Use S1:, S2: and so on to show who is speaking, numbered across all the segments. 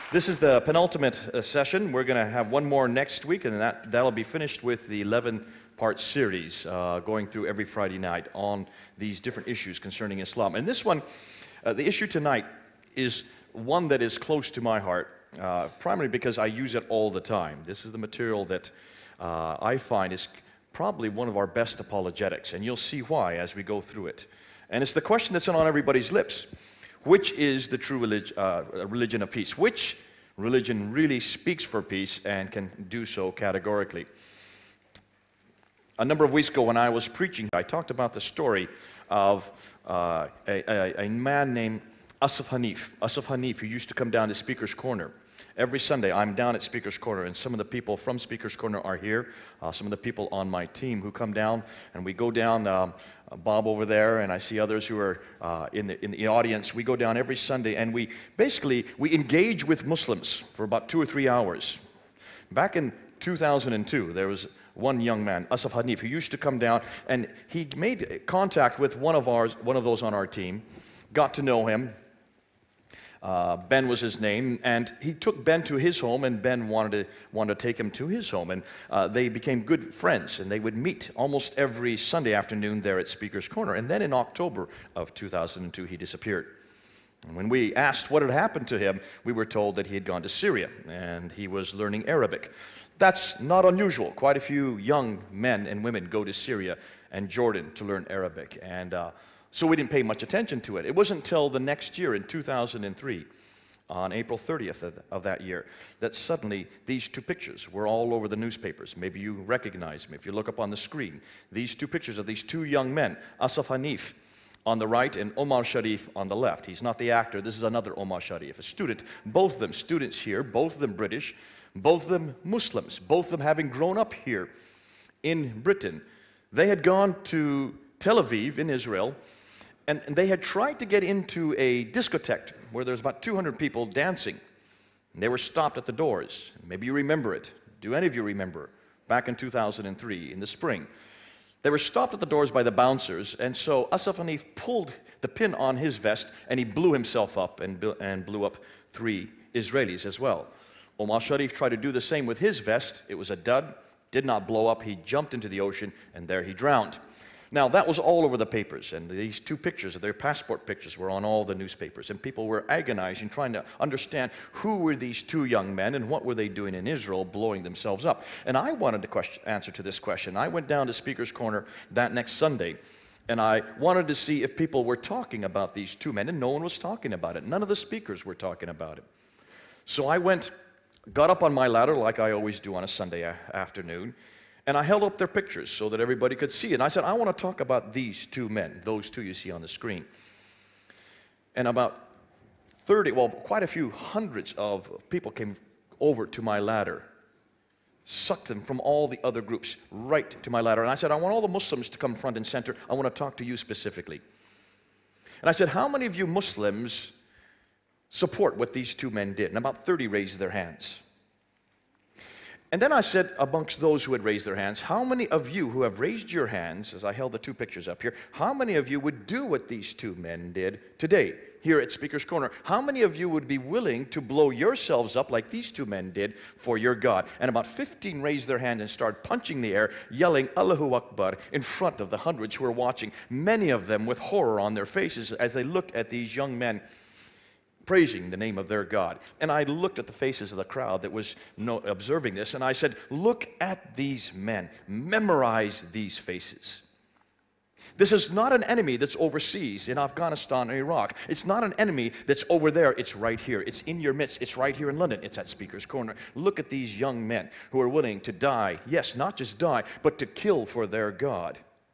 S1: This is the penultimate session. We're going to have one more next week, and that'll be finished with the 11-part series going through every Friday night on these different issues concerning Islam. And this one, the issue tonight, is one that is close to my heart, primarily because I use it all the time. This is the material that I find is probably one of our best apologetics, and you'll see why as we go through it. And it's the question that's on everybody's lips. Which is the true religion of peace? Which religion really speaks for peace and can do so categorically? A number of weeks ago when I was preaching, I talked about the story of a man named Asaf Hanif. Asaf Hanif, who used to come down to Speaker's Corner. Every Sunday, I'm down at Speaker's Corner, and some of the people from Speaker's Corner are here. Some of the people on my team who come down, and we go down, Bob over there, and I see others who are in the audience. We go down every Sunday, and we engage with Muslims for about 2 or 3 hours. Back in 2002, there was one young man, Asaf Hanif, who used to come down, and he made contact with one of those on our team, got to know him. Ben was his name, and he took Ben to his home, and Ben wanted to take him to his home, and they became good friends, and they would meet almost every Sunday afternoon there at Speaker's Corner. And then in October of 2002, he disappeared. And when we asked what had happened to him, we were told that he had gone to Syria, and he was learning Arabic. That's not unusual. Quite a few young men and women go to Syria and Jordan to learn Arabic, and so we didn't pay much attention to it. It wasn't until the next year, in 2003, on April 30th of that year, that suddenly these two pictures were all over the newspapers. Maybe you recognize them if you look up on the screen. These two pictures of these two young men, Asaf Hanif on the right and Omar Sharif on the left. He's not the actor. This is another Omar Sharif, a student. Both of them students here, both of them British, both of them Muslims, both of them having grown up here in Britain. They had gone to Tel Aviv in Israel, and they had tried to get into a discotheque where there's about 200 people dancing. And they were stopped at the doors. Maybe you remember it. Do any of you remember? Back in 2003, in the spring. They were stopped at the doors by the bouncers, and so Asaf Hanif pulled the pin on his vest, and he blew himself up and blew up 3 Israelis as well. Omar Sharif tried to do the same with his vest. It was a dud, did not blow up. He jumped into the ocean, and there he drowned. Now, that was all over the papers, and these two pictures, their passport pictures, were on all the newspapers, and people were agonizing, trying to understand who were these two young men and what were they doing in Israel, blowing themselves up. And I wanted to answer to this question. I went down to Speaker's Corner that next Sunday, and I wanted to see if people were talking about these two men, and no one was talking about it. None of the speakers were talking about it. So I got up on my ladder like I always do on a Sunday afternoon, and I held up their pictures so that everybody could see it. And I said, I want to talk about these two men, those two you see on the screen. And about quite a few hundreds of people came over to my ladder, sucked them from all the other groups right to my ladder. And I said, I want all the Muslims to come front and center. I want to talk to you specifically. And I said, how many of you Muslims support what these two men did? And about 30 raised their hands. And then I said, amongst those who had raised their hands, how many of you who have raised your hands, as I held the two pictures up here, how many of you would do what these two men did today here at Speaker's Corner? How many of you would be willing to blow yourselves up like these two men did for your God? And about 15 raised their hand and started punching the air, yelling Allahu Akbar in front of the hundreds who were watching, many of them with horror on their faces as they looked at these young men praising the name of their God. And I looked at the faces of the crowd that was observing this, and I said, look at these men. Memorize these faces. This is not an enemy that's overseas in Afghanistan or Iraq. It's not an enemy that's over there. It's right here. It's in your midst. It's right here in London. It's at Speaker's Corner. Look at these young men who are willing to die. Yes, not just die, but to kill for their God.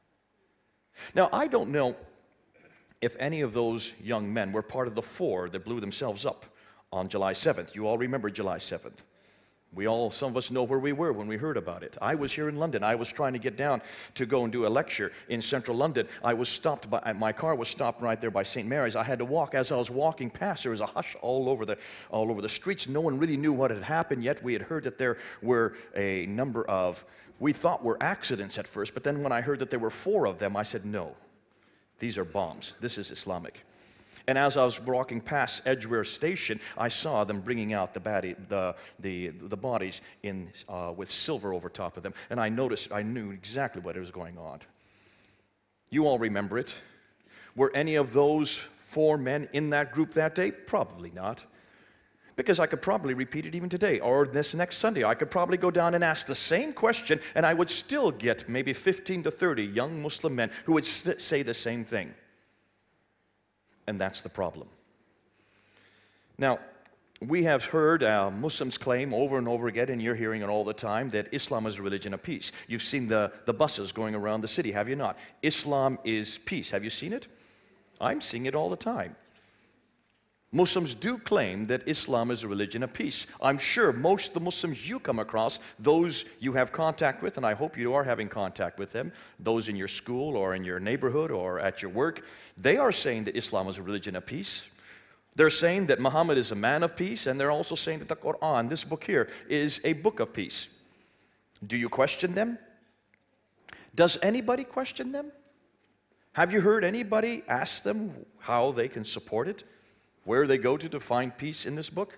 S1: Now, I don't know if any of those young men were part of the 4 that blew themselves up on July 7th. You all remember July 7th. Some of us know where we were when we heard about it. I was here in London. I was trying to get down to go and do a lecture in central London. My car was stopped right there by St. Mary's. I had to walk. As I was walking past, there was a hush all over the streets. No one really knew what had happened yet. We had heard that there were a number of, we thought were accidents at first, but then when I heard that there were 4 of them, I said, no. These are bombs. This is Islamic. And as I was walking past Edgware Station, I saw them bringing out the bodies with silver over top of them. And I knew exactly what was going on. You all remember it. Were any of those 4 men in that group that day? Probably not. Because I could probably repeat it even today, or this next Sunday. I could probably go down and ask the same question, and I would still get maybe 15 to 30 young Muslim men who would say the same thing. And that's the problem. Now, we have heard Muslims claim over and over again, and you're hearing it all the time, that Islam is a religion of peace. You've seen the buses going around the city, have you not? Islam is peace. Have you seen it? I'm seeing it all the time. Muslims do claim that Islam is a religion of peace. I'm sure most of the Muslims you come across, those you have contact with, and I hope you are having contact with them, those in your school or in your neighborhood or at your work, they are saying that Islam is a religion of peace. They're saying that Muhammad is a man of peace, and they're also saying that the Quran, this book here, is a book of peace. Do you question them? Does anybody question them? Have you heard anybody ask them how they can support it? Where they go to find peace in this book?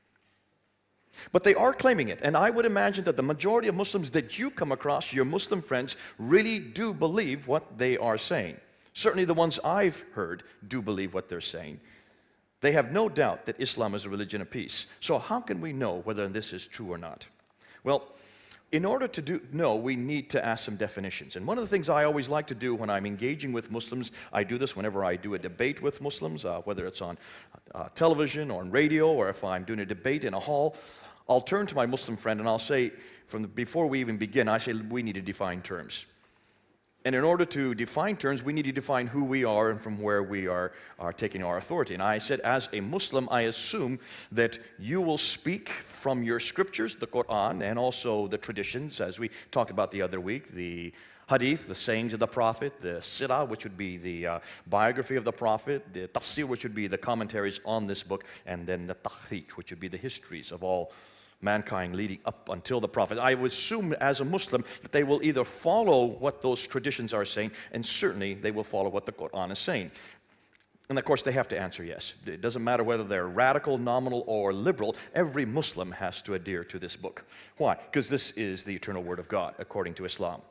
S1: But they are claiming it, and I would imagine that the majority of Muslims that you come across, your Muslim friends, really do believe what they are saying. Certainly the ones I've heard do believe what they're saying. They have no doubt that Islam is a religion of peace. So how can we know whether this is true or not? Well, in order to know, we need to ask some definitions. And one of the things I always like to do when I'm engaging with Muslims, I do this whenever I do a debate with Muslims, whether it's on television or on radio, or if I'm doing a debate in a hall, I'll turn to my Muslim friend and I'll say, before we even begin, I say, we need to define terms. And in order to define terms, we need to define who we are and from where we are taking our authority. And I said, as a Muslim, I assume that you will speak from your scriptures, the Quran, and also the traditions, as we talked about the other week, the hadith, the sayings of the Prophet, the sirah, which would be the biography of the Prophet, the tafsir, which would be the commentaries on this book, and then the tahrikh, which would be the histories of all mankind leading up until the Prophet. I would assume as a Muslim that they will either follow what those traditions are saying, and certainly they will follow what the Quran is saying. And of course they have to answer yes. It doesn't matter whether they're radical, nominal, or liberal. Every Muslim has to adhere to this book. Why? Because this is the eternal word of God according to Islam.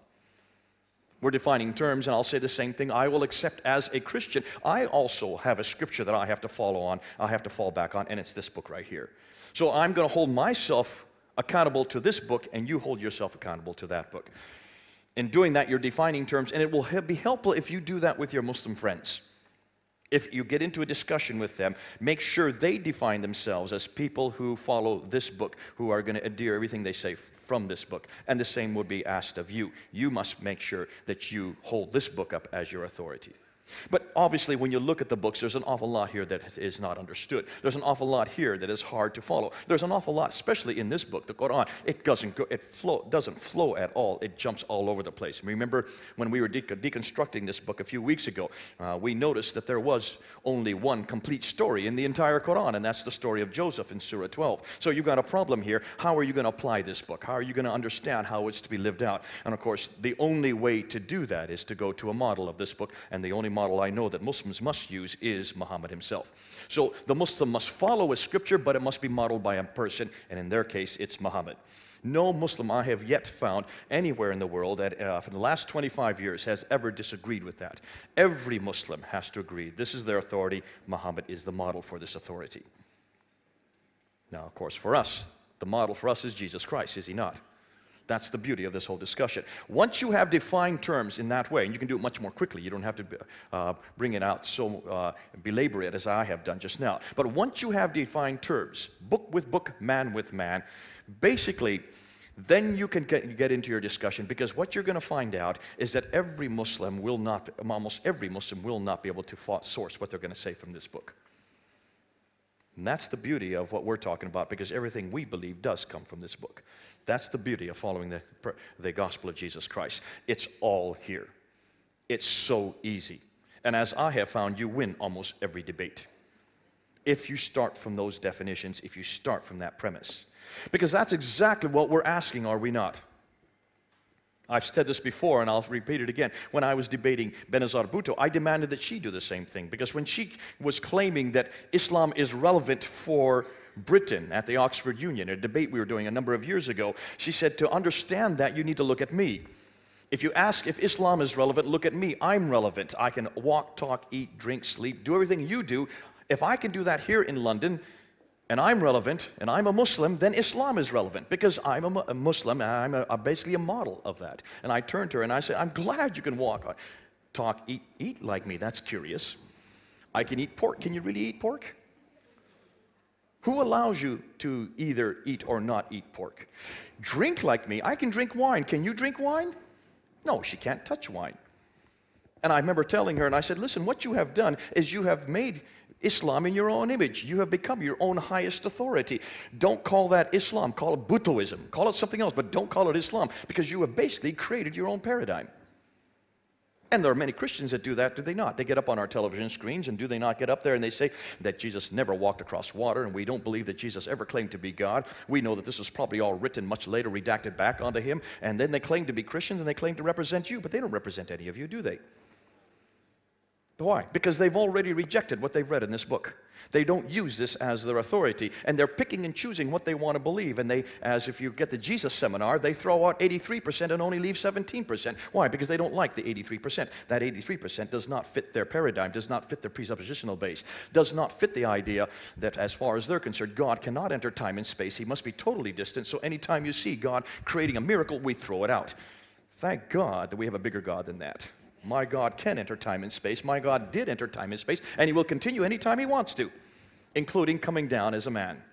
S1: We're defining terms, and I'll say the same thing I will accept as a Christian. I also have a scripture that I have to follow on, I have to fall back on, and it's this book right here. So I'm going to hold myself accountable to this book, and you hold yourself accountable to that book. In doing that, you're defining terms, and it will be helpful if you do that with your Muslim friends. If you get into a discussion with them, make sure they define themselves as people who follow this book, who are going to adhere everything they say from this book. And the same would be asked of you. You must make sure that you hold this book up as your authority. But obviously, when you look at the books, there's an awful lot here that is not understood. There's an awful lot here that is hard to follow. There's an awful lot, especially in this book, the Quran. It doesn't flow at all. It jumps all over the place. Remember when we were deconstructing this book a few weeks ago, we noticed that there was only one complete story in the entire Quran, and that's the story of Joseph in Surah 12. So you've got a problem here. How are you going to apply this book? How are you going to understand how it's to be lived out? And of course, the only way to do that is to go to a model of this book, and the only model I know that Muslims must use is Muhammad himself. So the Muslim must follow a scripture, but it must be modeled by a person, and in their case, it's Muhammad. No Muslim I have yet found anywhere in the world that for the last 25 years has ever disagreed with that. Every Muslim has to agree. This is their authority. Muhammad is the model for this authority. Now, of course, for us, the model for us is Jesus Christ, is he not? That's the beauty of this whole discussion. Once you have defined terms in that way, and you can do it much more quickly, you don't have to bring it out so belabor it as I have done just now. But once you have defined terms, book with book, man with man, basically, then you can get into your discussion, because what you're going to find out is that almost every Muslim will not be able to source what they're going to say from this book. And that's the beauty of what we're talking about, because everything we believe does come from this book. That's the beauty of following the gospel of Jesus Christ. It's all here. It's so easy. And as I have found, you win almost every debate if you start from those definitions, if you start from that premise. Because that's exactly what we're asking, are we not? I've said this before, and I'll repeat it again. When I was debating Benazir Bhutto, I demanded that she do the same thing, because when she was claiming that Islam is relevant for Britain at the Oxford Union, a debate we were doing a number of years ago, she said, to understand that, you need to look at me. If you ask if Islam is relevant, look at me. I'm relevant. I can walk, talk, eat, drink, sleep, do everything you do. If I can do that here in London, and I'm relevant, and I'm a Muslim, then Islam is relevant, because I'm a Muslim, and I'm basically a model of that. And I turned to her and I said, I'm glad you can walk, talk, eat like me. That's curious. I can eat pork. Can you really eat pork? Who allows you to either eat or not eat pork? Drink like me. I can drink wine. Can you drink wine? No, she can't touch wine. And I remember telling her, and I said, listen, what you have done is you have made Islam in your own image. You have become your own highest authority. Don't call that Islam. Call it Bhuttoism. Call it something else, but don't call it Islam, because you have basically created your own paradigm. And there are many Christians that do that, do they not? They get up on our television screens, and do they not get up there and they say that Jesus never walked across water, and we don't believe that Jesus ever claimed to be God. We know that this was probably all written much later, redacted back onto him, and then they claim to be Christians and they claim to represent you, but they don't represent any of you, do they? Why? Because they've already rejected what they've read in this book. They don't use this as their authority, and they're picking and choosing what they want to believe. And they, as if you get the Jesus seminar, they throw out 83% and only leave 17%. Why? Because they don't like the 83%. That 83% does not fit their paradigm, does not fit their presuppositional base, does not fit the idea that, as far as they're concerned, God cannot enter time and space. He must be totally distant. So anytime you see God creating a miracle, we throw it out. Thank God that we have a bigger God than that. My God can enter time and space. My God did enter time and space, and he will continue anytime he wants to, including coming down as a man.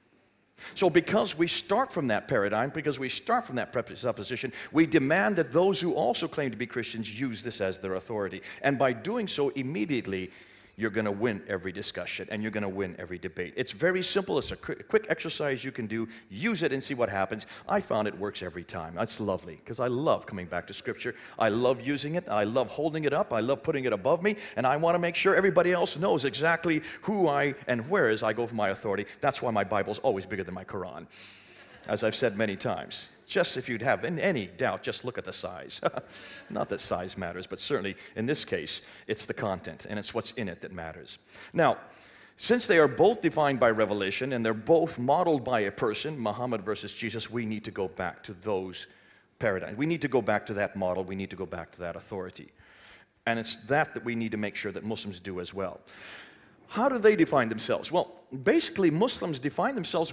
S1: So because we start from that paradigm, because we start from that presupposition, we demand that those who also claim to be Christians use this as their authority. And by doing so, immediately, you're going to win every discussion, and you're going to win every debate. It's very simple. It's a quick exercise you can do. Use it and see what happens. I found it works every time. That's lovely, because I love coming back to Scripture. I love using it. I love holding it up. I love putting it above me, and I want to make sure everybody else knows exactly who I and where as I go for my authority. That's why my Bible's always bigger than my Quran, as I've said many times. Just if you'd have any doubt, just look at the size. Not that size matters, but certainly in this case, it's the content, and it's what's in it that matters. Now, since they are both defined by revelation, and they're both modeled by a person, Muhammad versus Jesus, we need to go back to those paradigms. We need to go back to that model. We need to go back to that authority. And it's that we need to make sure that Muslims do as well. How do they define themselves? Well, basically, Muslims define themselves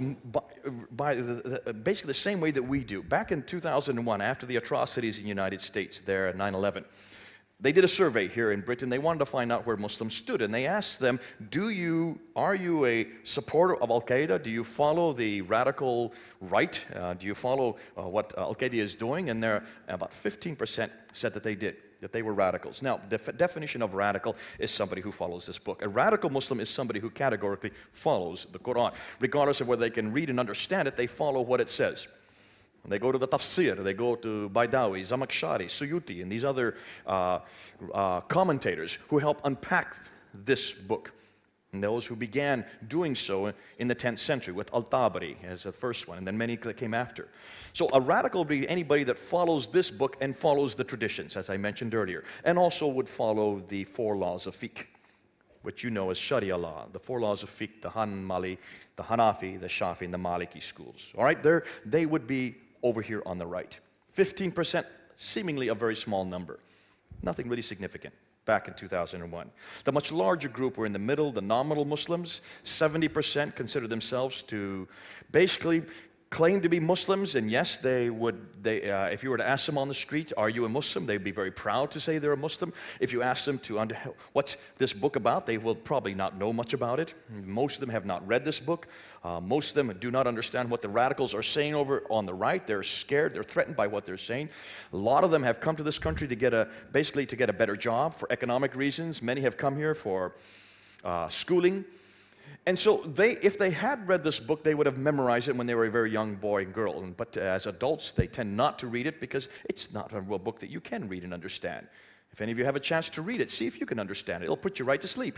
S1: by basically the same way that we do. Back in 2001, after the atrocities in the United States there at 9/11, they did a survey here in Britain. They wanted to find out where Muslims stood, and they asked them, are you a supporter of Al-Qaeda? Do you follow the radical right? Do you follow what Al-Qaeda is doing? And there, about 15% said that they did, that they were radicals. Now, the definition of radical is somebody who follows this book. A radical Muslim is somebody who categorically follows the Quran. Regardless of whether they can read and understand it, they follow what it says. They go to the tafsir, they go to Baidawi, Zamakhshari, Suyuti, and these other commentators who help unpack this book. And those who began doing so in the 10th century with Al-Tabari as the first one, and then many that came after. So a radical would be anybody that follows this book and follows the traditions, as I mentioned earlier, and also would follow the 4 laws of fiqh, which you know as Sharia law, the 4 laws of fiqh, the Hanbali, the Hanafi, the Shafi, and the Maliki schools. All right, they would be over here on the right. 15%, seemingly a very small number. Nothing really significant back in 2001. The much larger group were in the middle, the nominal Muslims. 70% consider themselves to basically claim to be Muslims, and yes, if you were to ask them on the street, are you a Muslim? They'd be very proud to say they're a Muslim. If you ask them what's this book about, they will probably not know much about it. Most of them have not read this book. Most of them do not understand what the radicals are saying over on the right. They're scared, they're threatened by what they're saying. A lot of them have come to this country to basically to get a better job for economic reasons. Many have come here for schooling. And so if they had read this book, they would have memorized it when they were a very young boy and girl. But as adults, they tend not to read it because it's not a book that you can read and understand. If any of you have a chance to read it, see if you can understand it. It'll put you right to sleep.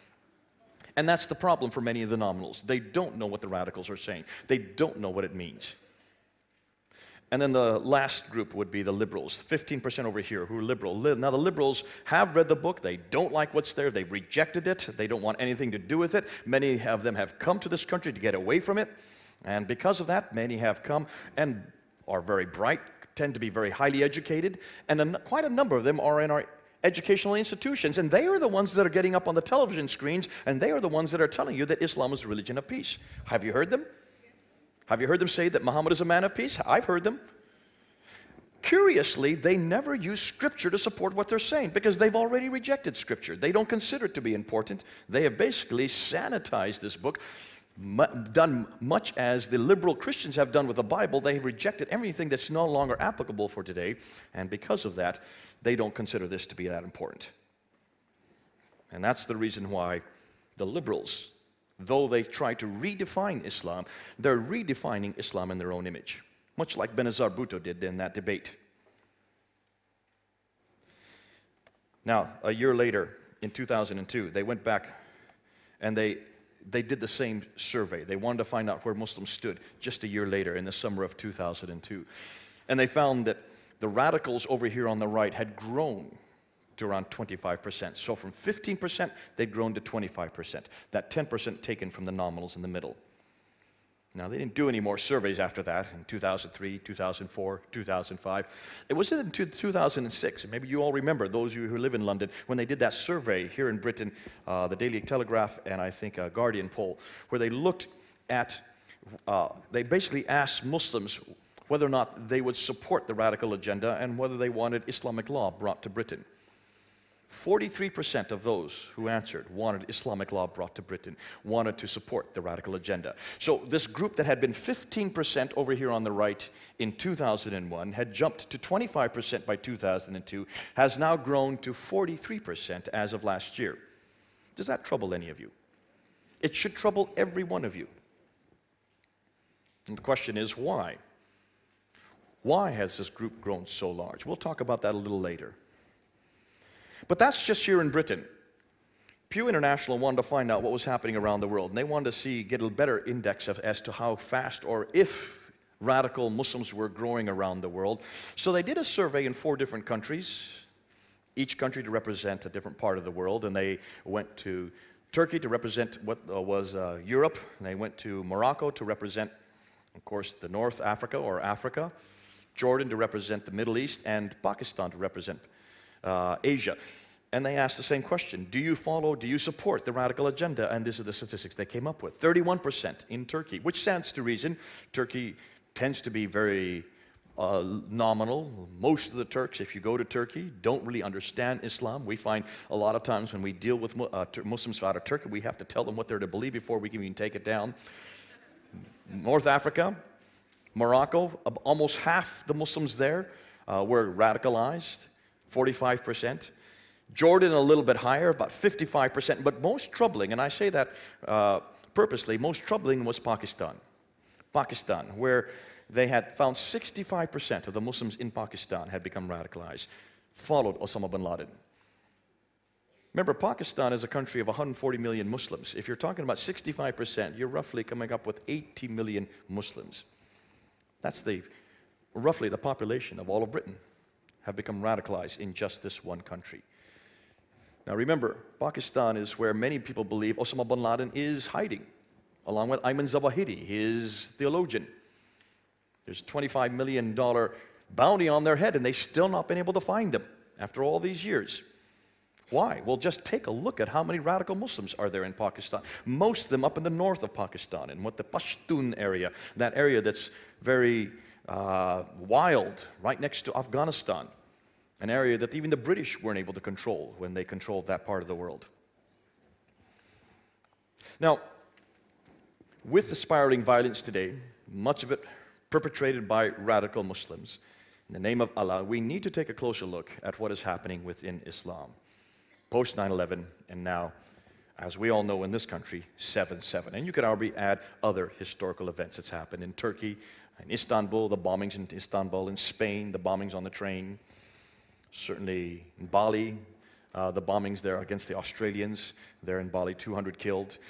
S1: And that's the problem for many of the nominals. They don't know what the radicals are saying. They don't know what it means. And then the last group would be the liberals, 15% over here who are liberal. Now the liberals have read the book, they don't like what's there, they've rejected it, they don't want anything to do with it. Many of them have come to this country to get away from it, and because of that, many have come and are very bright, tend to be very highly educated, and quite a number of them are in our educational institutions, and they are the ones that are getting up on the television screens, and they are the ones that are telling you that Islam is a religion of peace. Have you heard them? Have you heard them say that Muhammad is a man of peace? I've heard them. Curiously, they never use Scripture to support what they're saying because they've already rejected Scripture. They don't consider it to be important. They have basically sanitized this book, done much as the liberal Christians have done with the Bible. They have rejected everything that's no longer applicable for today, and because of that, they don't consider this to be that important. And that's the reason why the liberals, though they try to redefine Islam, they're redefining Islam in their own image, much like Benazir Bhutto did in that debate. Now, a year later, in 2002, they went back and they did the same survey. They wanted to find out where Muslims stood just a year later in the summer of 2002. And they found that the radicals over here on the right had grown to around 25%. So from 15%, they'd grown to 25%. That 10% taken from the nominals in the middle. Now, they didn't do any more surveys after that in 2003, 2004, 2005. It was in 2006, and maybe you all remember, those of you who live in London, when they did that survey here in Britain, the Daily Telegraph and I think a Guardian poll, where they looked at, they basically asked Muslims whether or not they would support the radical agenda and whether they wanted Islamic law brought to Britain. 43% of those who answered wanted Islamic law brought to Britain, wanted to support the radical agenda. So this group that had been 15% over here on the right in 2001 had jumped to 25% by 2002, has now grown to 43% as of last year. Does that trouble any of you? It should trouble every one of you. And the question is, why? Why has this group grown so large? We'll talk about that a little later. But that's just here in Britain. Pew International wanted to find out what was happening around the world, and they wanted to get a better index as to how fast or if radical Muslims were growing around the world. So they did a survey in 4 different countries, each country to represent a different part of the world, and they went to Turkey to represent what was Europe, and they went to Morocco to represent, of course, the North Africa or Africa, Jordan to represent the Middle East, and Pakistan to represent Asia. And they asked the same question: do you follow, do you support the radical agenda? And these are the statistics they came up with. 31% in Turkey, which stands to reason. Turkey tends to be very nominal. Most of the Turks, if you go to Turkey, don't really understand Islam. We find a lot of times when we deal with Muslims out of Turkey, we have to tell them what they're to believe before we can even take it down. North Africa, Morocco, almost half the Muslims there were radicalized. 45%. Jordan a little bit higher, about 55%. But most troubling, and I say that purposely, most troubling was Pakistan. Pakistan, where they had found 65% of the Muslims in Pakistan had become radicalized, followed Osama bin Laden. Remember, Pakistan is a country of 140 million Muslims. If you're talking about 65%, you're roughly coming up with 80 million Muslims. That's roughly the population of all of Britain have become radicalized in just this one country. Now remember, Pakistan is where many people believe Osama bin Laden is hiding, along with Ayman Zawahiri, his theologian. There's a $25 million bounty on their head, and they've still not been able to find them after all these years. Why? Well, just take a look at how many radical Muslims are there in Pakistan. Most of them up in the north of Pakistan, in what the Pashtun area, that area that's very wild, right next to Afghanistan, an area that even the British weren't able to control when they controlled that part of the world. Now, with the spiraling violence today, much of it perpetrated by radical Muslims, in the name of Allah, we need to take a closer look at what is happening within Islam. Post 9/11, and now, as we all know in this country, 7/7. And you could already add other historical events that's happened in Turkey, in Istanbul, the bombings in Istanbul, in Spain, the bombings on the train, certainly in Bali, the bombings there against the Australians, there in Bali, 200 killed.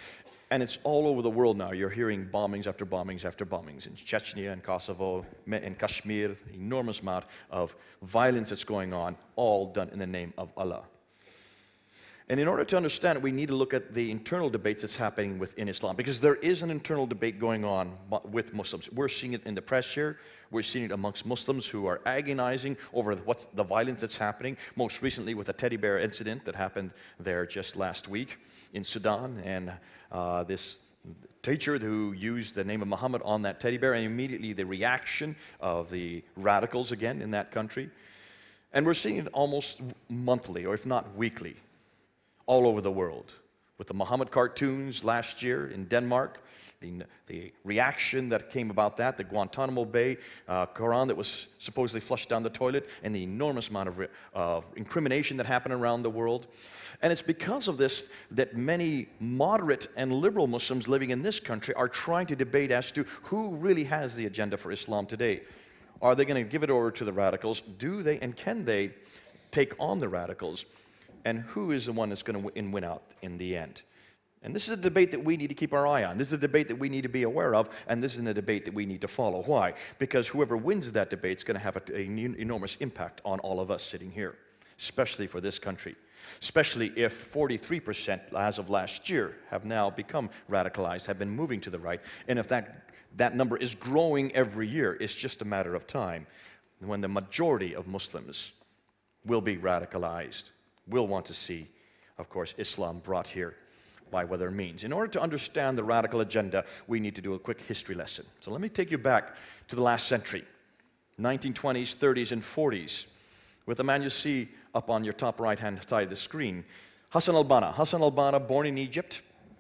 S1: And it's all over the world now. You're hearing bombings after bombings after bombings in Chechnya and Kosovo, in Kashmir, enormous amount of violence that's going on, all done in the name of Allah. And in order to understand it, we need to look at the internal debates that's happening within Islam, because there is an internal debate going on with Muslims. We're seeing it in the press here. We're seeing it amongst Muslims who are agonizing over what's the violence that's happening, most recently with a teddy bear incident that happened there just last week in Sudan, and this teacher who used the name of Muhammad on that teddy bear, and immediately the reaction of the radicals again in that country. And we're seeing it almost monthly, or if not weekly, all over the world. With the Muhammad cartoons last year in Denmark, the reaction that came about that, the Guantanamo Bay Quran that was supposedly flushed down the toilet, and the enormous amount of incrimination that happened around the world. And it's because of this that many moderate and liberal Muslims living in this country are trying to debate as to who really has the agenda for Islam today. Are they going to give it over to the radicals? Do they and can they take on the radicals? And who is the one that's going to win out in the end? And this is a debate that we need to keep our eye on. This is a debate that we need to be aware of, and this is a debate that we need to follow. Why? Because whoever wins that debate is going to have an enormous impact on all of us sitting here, especially for this country. Especially if 43% as of last year have now become radicalized, have been moving to the right. And if that number is growing every year, it's just a matter of time when the majority of Muslims will be radicalized, will want to see, of course, Islam brought here by whatever means. In order to understand the radical agenda, we need to do a quick history lesson. So let me take you back to the last century, 1920s, 30s, and 40s, with the man you see up on your top right-hand side of the screen, Hassan al-Banna. Hassan al-Banna, born in Egypt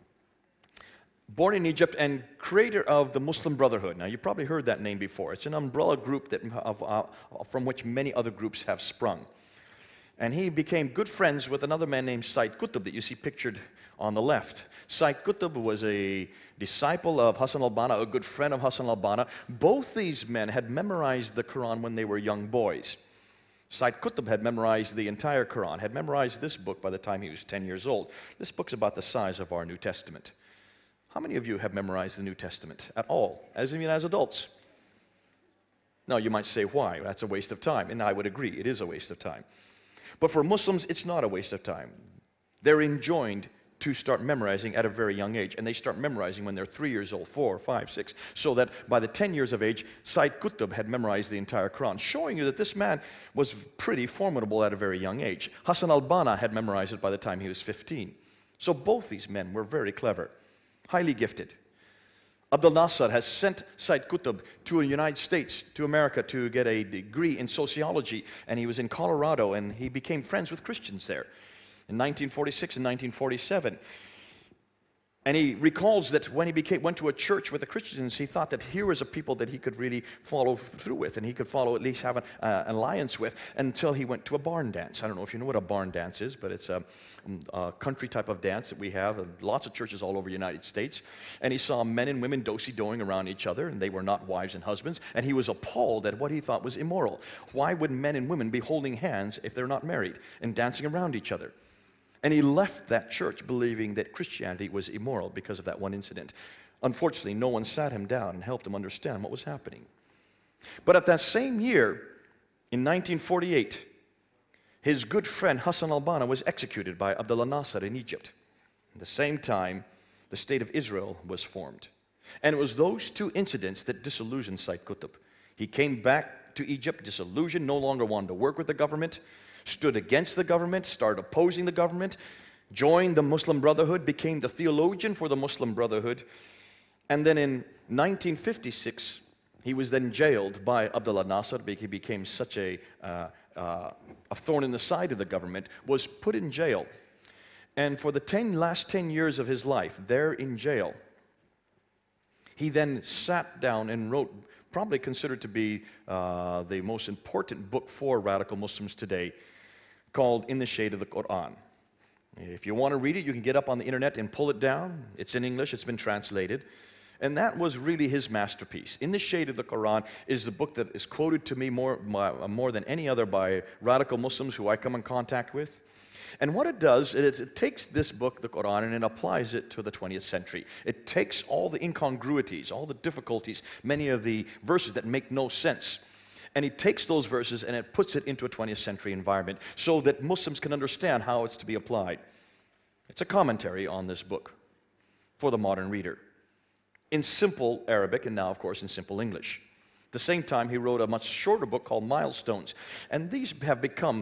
S1: and creator of the Muslim Brotherhood. Now, you've probably heard that name before. It's an umbrella group that, from which many other groups have sprung. And he became good friends with another man named Sayyid Qutb that you see pictured on the left. Sayyid Qutb was a disciple of Hassan al-Banna, a good friend of Hassan al-Banna. Both these men had memorized the Quran when they were young boys. Sayyid Qutb had memorized the entire Quran, had memorized this book by the time he was 10 years old. This book's about the size of our New Testament. How many of you have memorized the New Testament at all, even as adults? Now, you might say, why? That's a waste of time. And I would agree, it is a waste of time. But for Muslims, it's not a waste of time. They're enjoined to start memorizing at a very young age. And they start memorizing when they're 3 years old, 4, 5, 6. So that by the 10 years of age, Sayyid Qutb had memorized the entire Quran, showing you that this man was pretty formidable at a very young age. Hassan al-Banna had memorized it by the time he was 15. So both these men were very clever, highly gifted. Abdel Nasser has sent Sayyid Qutb to the United States, to America, to get a degree in sociology, and he was in Colorado, and he became friends with Christians there in 1946 and 1947. And he recalls that when he went to a church with the Christians, he thought that here was a people that he could really follow through with, and he could follow, at least have an alliance with, until he went to a barn dance. I don't know if you know what a barn dance is, but it's a country type of dance that we have in lots of churches all over the United States. And he saw men and women do-si-doing around each other, and they were not wives and husbands, and he was appalled at what he thought was immoral. Why would men and women be holding hands if they're not married and dancing around each other? And he left that church believing that Christianity was immoral because of that one incident. Unfortunately, no one sat him down and helped him understand what was happening. But at that same year, in 1948, his good friend Hassan al-Banna was executed by Abdullah Nasser in Egypt. At the same time, the state of Israel was formed. And it was those two incidents that disillusioned Sayyid Qutb. He came back to Egypt disillusioned, no longer wanted to work with the government, stood against the government, started opposing the government, joined the Muslim Brotherhood, became the theologian for the Muslim Brotherhood. And then in 1956, he was then jailed by Abdullah Nasser. He became such a thorn in the side of the government, was put in jail. And for the last 10 years of his life, there in jail, he then sat down and wrote, probably considered to be the most important book for radical Muslims today, called In the Shade of the Quran. If you want to read it, you can get up on the internet and pull it down. It's in English, it's been translated. And that was really his masterpiece. In the Shade of the Quran is the book that is quoted to me more than any other by radical Muslims who I come in contact with. And what it does is it takes this book, the Quran, and it applies it to the 20th century. It takes all the incongruities, all the difficulties, many of the verses that make no sense, and it takes those verses and it puts it into a 20th century environment so that Muslims can understand how it's to be applied. It's a commentary on this book for the modern reader in simple Arabic and now, of course, in simple English. At the same time, he wrote a much shorter book called Milestones, and these have become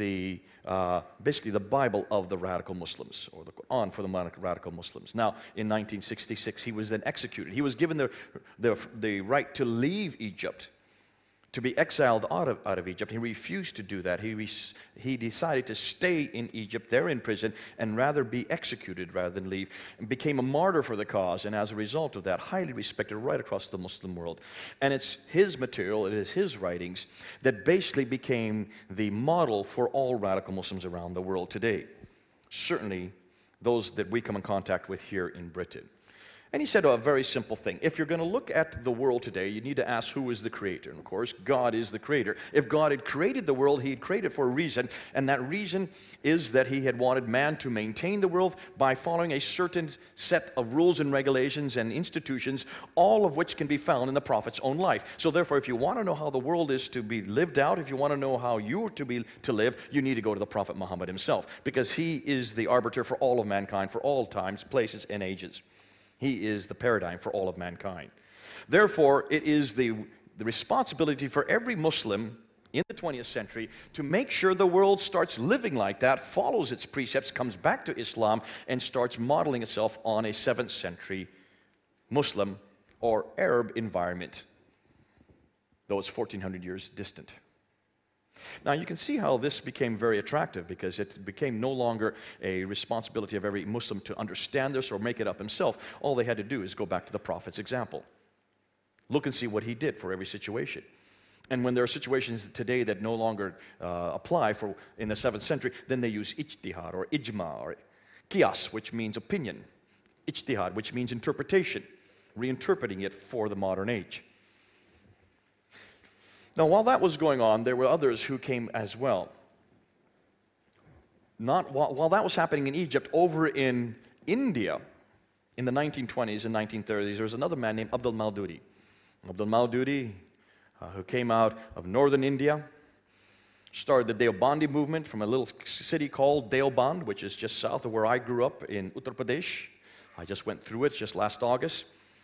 S1: basically the Bible of the radical Muslims, or the Quran for the radical Muslims. Now, in 1966, he was then executed. He was given the right to leave Egypt, to be exiled out of Egypt. He refused to do that. He decided to stay in Egypt, there in prison, and rather be executed rather than leave, and became a martyr for the cause, and as a result of that, highly respected right across the Muslim world. And it's his material, it is his writings, that basically became the model for all radical Muslims around the world today. Certainly those that we come in contact with here in Britain. And he said a very simple thing. If you're going to look at the world today, you need to ask who is the creator. And of course, God is the creator. If God had created the world, he had created for a reason. And that reason is that he had wanted man to maintain the world by following a certain set of rules and regulations and institutions, all of which can be found in the prophet's own life. So therefore, if you want to know how the world is to be lived out, if you want to know how you are to live, you need to go to the Prophet Muhammad himself, because he is the arbiter for all of mankind, for all times, places, and ages. He is the paradigm for all of mankind. Therefore, it is the responsibility for every Muslim in the 20th century to make sure the world starts living like that, follows its precepts, comes back to Islam, and starts modeling itself on a 7th century Muslim or Arab environment, though it's 1400 years distant. Now, you can see how this became very attractive, because it became no longer a responsibility of every Muslim to understand this or make it up himself. All they had to do is go back to the Prophet's example. Look and see what he did for every situation. And when there are situations today that no longer apply in the 7th century, then they use ijtihad or ijma or qiyas, which means opinion. Ijtihad, which means interpretation, reinterpreting it for the modern age. Now, while that was going on, there were others who came as well. While that was happening in Egypt, over in India, in the 1920s and 1930s, there was another man named Abdul Maududi. Abdul Maududi, who came out of northern India, started the Deobandi movement from a little city called Deoband, which is just south of where I grew up in Uttar Pradesh. I just went through it just last August.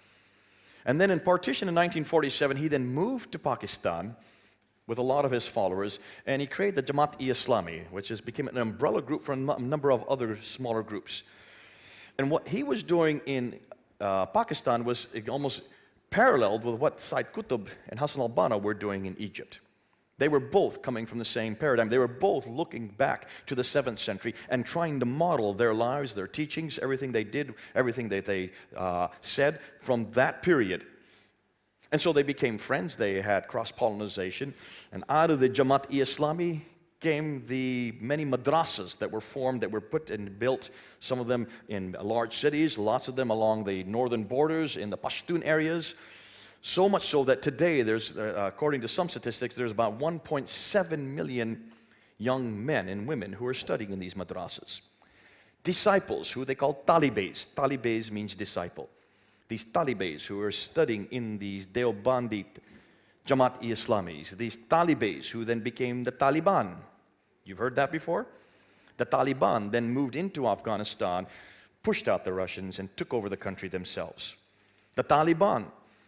S1: And then in partition in 1947, he then moved to Pakistan with a lot of his followers, and he created the Jamaat-e-Islami, which became an umbrella group for a number of other smaller groups. And what he was doing in Pakistan was almost paralleled with what Sayyid Qutb and Hassan al-Banna were doing in Egypt. They were both coming from the same paradigm. They were both looking back to the 7th century and trying to model their lives, their teachings, everything they did, everything that they said from that period. And so they became friends. They had cross-pollination. And out of the Jamaat-e-Islami came the many madrasas that were formed, that were put and built, some of them in large cities, lots of them along the northern borders, in the Pashtun areas. So much so that today, there's, according to some statistics, there's about 1.7 million young men and women who are studying in these madrasas. Disciples, who they call talibes. Talibes means disciple. These talibes who are studying in these Deobandi Jamaat-e-Islamis. These talibes who then became the Taliban. You've heard that before? The Taliban then moved into Afghanistan, pushed out the Russians, and took over the country themselves. The Taliban,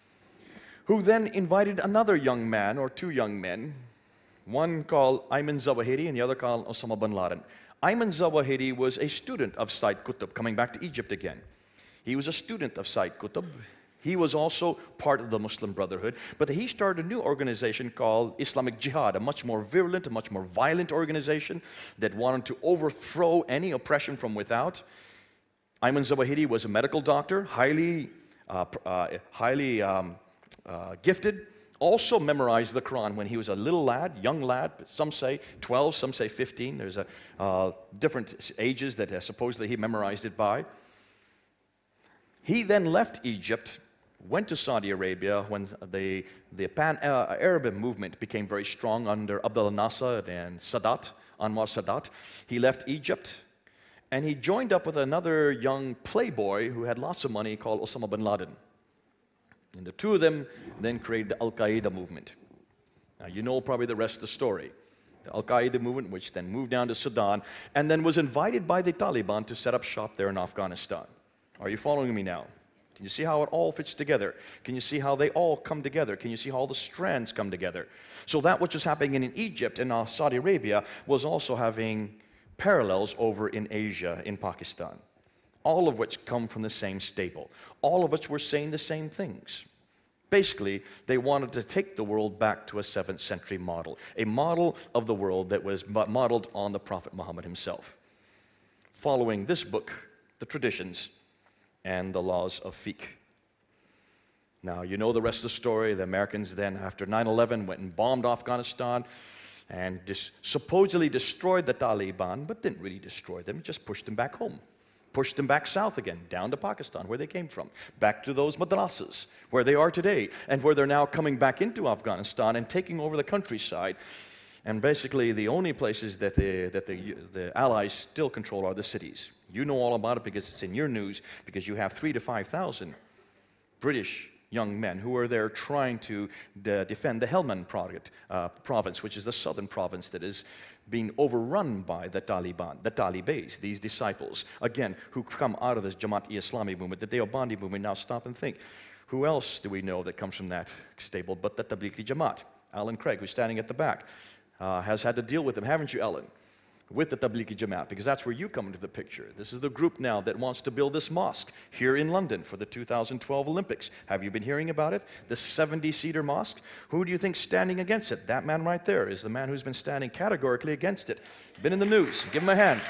S1: who then invited another young man, or two young men, one called Ayman Zawahiri and the other called Osama bin Laden. Ayman Zawahiri was a student of Sayyid Qutb, coming back to Egypt again. He was a student of Sayyid Qutb. He was also part of the Muslim Brotherhood, but he started a new organization called Islamic Jihad, a much more virulent, a much more violent organization that wanted to overthrow any oppression from without. Ayman Zawahiri was a medical doctor, highly gifted, also memorized the Quran when he was a little lad, young lad, some say 12, some say 15. There's different ages that supposedly he memorized it by. He then left Egypt, went to Saudi Arabia when the Pan-Arab movement became very strong under Abdel Nasser and Sadat Anwar Sadat. He left Egypt, and he joined up with another young playboy who had lots of money called Osama bin Laden. And the two of them then created the Al-Qaeda movement. Now, you know probably the rest of the story. The Al-Qaeda movement, which then moved down to Sudan, and then was invited by the Taliban to set up shop there in Afghanistan. Are you following me now? Can you see how it all fits together? Can you see how they all come together? Can you see how all the strands come together? So that which was happening in Egypt and Saudi Arabia was also having parallels over in Asia, in Pakistan. All of which come from the same stable. All of which were saying the same things. Basically, they wanted to take the world back to a 7th century model. A model of the world that was modeled on the Prophet Muhammad himself. Following this book, the traditions, and the laws of fiqh. Now, you know the rest of the story. The Americans then, after 9/11, went and bombed Afghanistan and supposedly destroyed the Taliban, but didn't really destroy them, just pushed them back home. Pushed them back south again, down to Pakistan, where they came from, back to those madrasas, where they are today, and where they're now coming back into Afghanistan and taking over the countryside. And basically, the only places that the Allies still control are the cities. You know all about it because it's in your news, because you have 3,000 to 5,000 British young men who are there trying to defend the Helmand province, which is the southern province that is being overrun by the Taliban, the Talibans, these disciples, again, who come out of this Jamaat-e-Islami movement, the Deobandi movement. Now stop and think. Who else do we know that comes from that stable but the Tablighi Jamaat? Alan Craig, who's standing at the back, has had to deal with them, haven't you, Alan? With the Tablighi Jamaat, because that's where you come into the picture. This is the group now that wants to build this mosque here in London for the 2012 Olympics. Have you been hearing about it? The 70-seater mosque? Who do you think's standing against it? That man right there is the man who's been standing categorically against it. Been in the news. Give him a hand.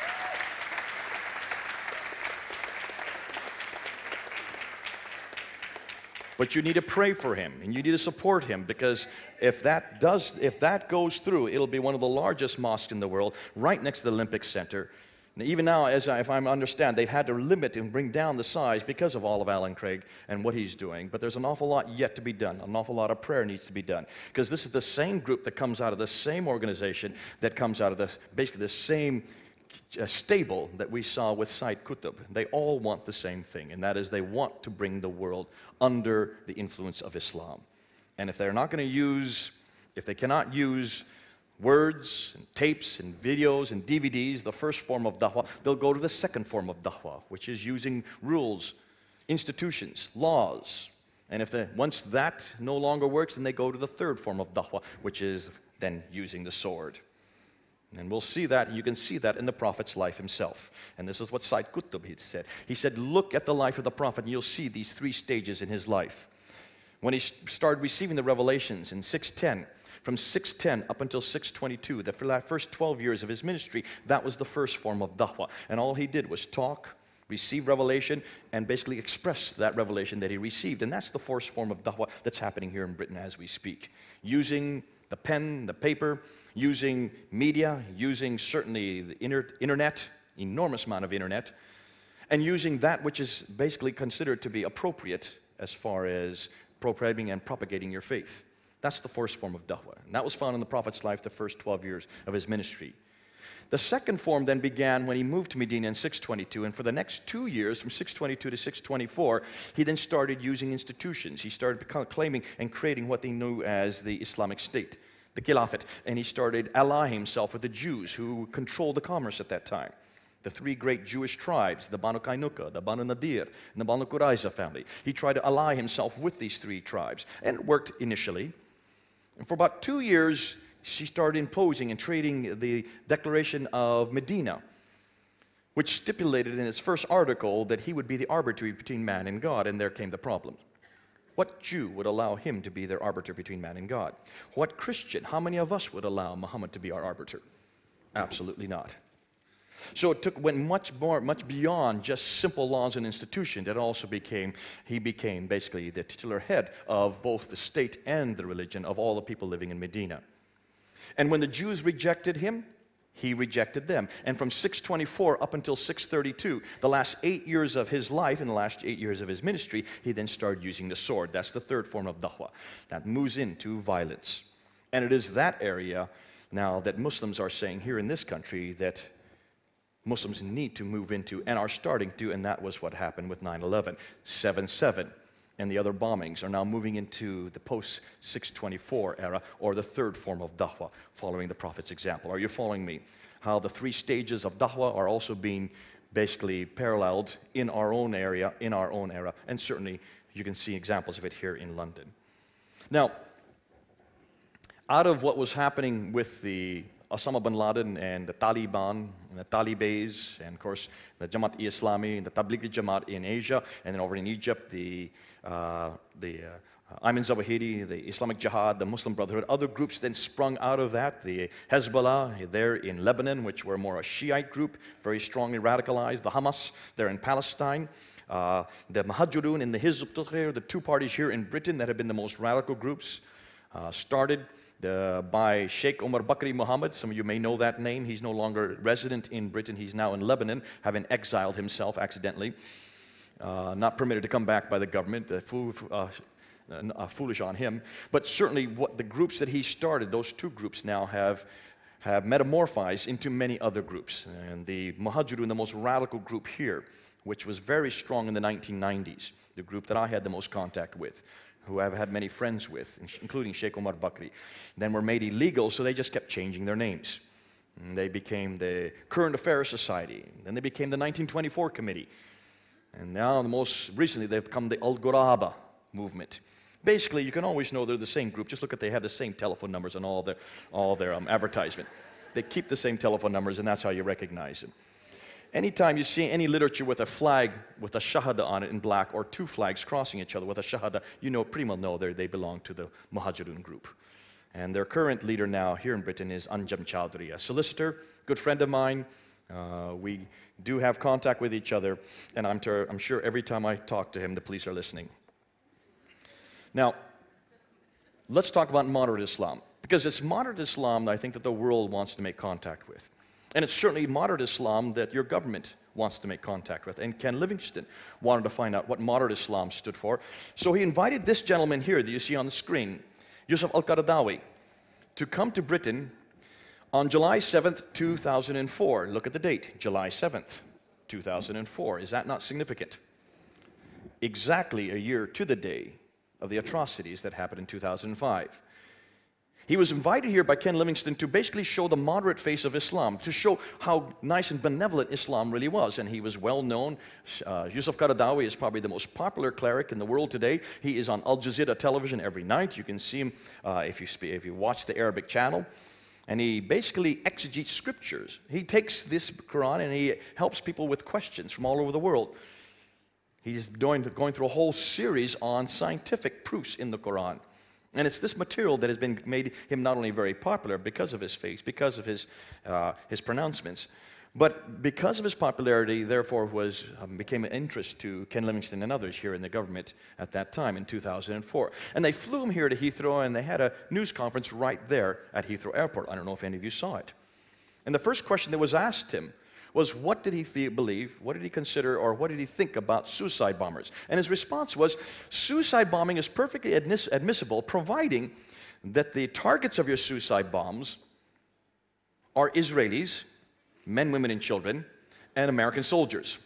S1: But you need to pray for him, and you need to support him, because if that goes through, it'll be one of the largest mosques in the world, right next to the Olympic Center. And even now, if I understand, they've had to limit and bring down the size because of all of Alan Craig and what he's doing. But there's an awful lot yet to be done. An awful lot of prayer needs to be done, because this is the same group that comes out of the same organization that comes out of basically the same stable that we saw with Sayyid Qutb. They all want the same thing, and that is they want to bring the world under the influence of Islam. And if they're not going to use, if they cannot use words and tapes and videos and DVDs, the first form of da'wah, they'll go to the second form of da'wah, which is using rules, institutions, laws. And once that no longer works, then they go to the third form of da'wah, which is then using the sword. And we'll see that, you can see that in the Prophet's life himself. And this is what Sayyid Qutb had said. He said, look at the life of the Prophet and you'll see these 3 stages in his life. When he started receiving the revelations in 610, from 610 up until 622, the first 12 years of his ministry, that was the first form of da'wah. And all he did was talk, receive revelation, and basically express that revelation that he received. And that's the first form of da'wah that's happening here in Britain as we speak. Using the pen, the paper, using media, using certainly the internet, enormous amount of internet, and using that which is basically considered to be appropriate as far as proclaiming and propagating your faith. That's the first form of da'wah. And that was found in the Prophet's life the first 12 years of his ministry. The second form then began when he moved to Medina in 622, and for the next 2 years, from 622 to 624, he then started using institutions. He started claiming and creating what they knew as the Islamic State, the Khilafat, and he started allying himself with the Jews who controlled the commerce at that time. The 3 great Jewish tribes, the Banu Kainuka, the Banu Nadir, and the Banu Qurayza family. He tried to ally himself with these 3 tribes, and it worked initially. And for about 2 years, she started imposing and trading the Declaration of Medina, which stipulated in its first article that he would be the arbiter between man and God, and there came the problem. What Jew would allow him to be their arbiter between man and God? What Christian, how many of us would allow Muhammad to be our arbiter? Absolutely not. So went much beyond just simple laws and institutions. It also he became basically the titular head of both the state and the religion of all the people living in Medina. And when the Jews rejected him, he rejected them. And from 624 up until 632, the last 8 years of his life and the last 8 years of his ministry, he then started using the sword. That's the third form of da'wah. That moves into violence. And it is that area now that Muslims are saying here in this country that Muslims need to move into and are starting to, and that was what happened with 9/11. 7/7 and the other bombings are now moving into the post-624 era, or the third form of da'wah, following the Prophet's example. Are you following me? How the three stages of da'wah are also being basically paralleled in our own area, in our own era, and certainly you can see examples of it here in London. Now, out of what was happening with the Osama bin Laden and the Taliban and the Talibans, and of course the Jamaat-e-Islami and the Tablighi Jamaat in Asia, and then over in Egypt, the Ayman Zawahiri, the Islamic Jihad, the Muslim Brotherhood, other groups then sprung out of that. The Hezbollah there in Lebanon, which were more a Shiite group, very strongly radicalized. The Hamas there in Palestine. The Muhajirun and the Hizb ut-Tahrir, the two parties here in Britain that have been the most radical groups, started by Sheikh Omar Bakri Muhammad. Some of you may know that name. He's no longer resident in Britain. He's now in Lebanon, having exiled himself accidentally. Not permitted to come back by the government. Foolish on him. But certainly what the groups that he started, those two groups now have metamorphosed into many other groups. And the Muhajirun, the most radical group here, which was very strong in the 1990s, the group that I had the most contact with, who I've had many friends with, including Sheikh Omar Bakri, then were made illegal, so they just kept changing their names. And they became the Current Affairs Society, then they became the 1924 Committee, and now most recently they've become the Al-Ghuraba movement. Basically, you can always know they're the same group. Just look at, they have the same telephone numbers on all their advertisement. They keep the same telephone numbers, and that's how you recognize them. Anytime you see any literature with a flag with a shahada on it in black, or two flags crossing each other with a shahada, you know, pretty well know they belong to the Muhajirun group. And their current leader now here in Britain is Anjum Chowdhury, a solicitor, good friend of mine. We do have contact with each other, and I'm sure every time I talk to him, the police are listening. Now, let's talk about moderate Islam, because it's moderate Islam that I think that the world wants to make contact with. And it's certainly moderate Islam that your government wants to make contact with. And Ken Livingstone wanted to find out what moderate Islam stood for. So he invited this gentleman here that you see on the screen, Yusuf al-Qaradawi, to come to Britain on July 7th, 2004. Look at the date, July 7th, 2004. Is that not significant? Exactly a year to the day of the atrocities that happened in 2005. He was invited here by Ken Livingstone to basically show the moderate face of Islam, to show how nice and benevolent Islam really was. And he was well known. Yusuf Qaradawi is probably the most popular cleric in the world today. He is on Al Jazeera television every night. You can see him if you watch the Arabic channel. And he basically exegetes scriptures. He takes this Quran and he helps people with questions from all over the world. He's going through a whole series on scientific proofs in the Quran. And it's this material that has made him not only very popular because of his face, because of his pronouncements, but because of his popularity, therefore became an interest to Ken Livingstone and others here in the government at that time in 2004. And they flew him here to Heathrow, and they had a news conference right there at Heathrow Airport. I don't know if any of you saw it. And the first question that was asked him was, what did he believe, what did he consider, or what did he think about suicide bombers? And his response was, suicide bombing is perfectly admissible, providing that the targets of your suicide bombs are Israelis, men, women, and children, and American soldiers.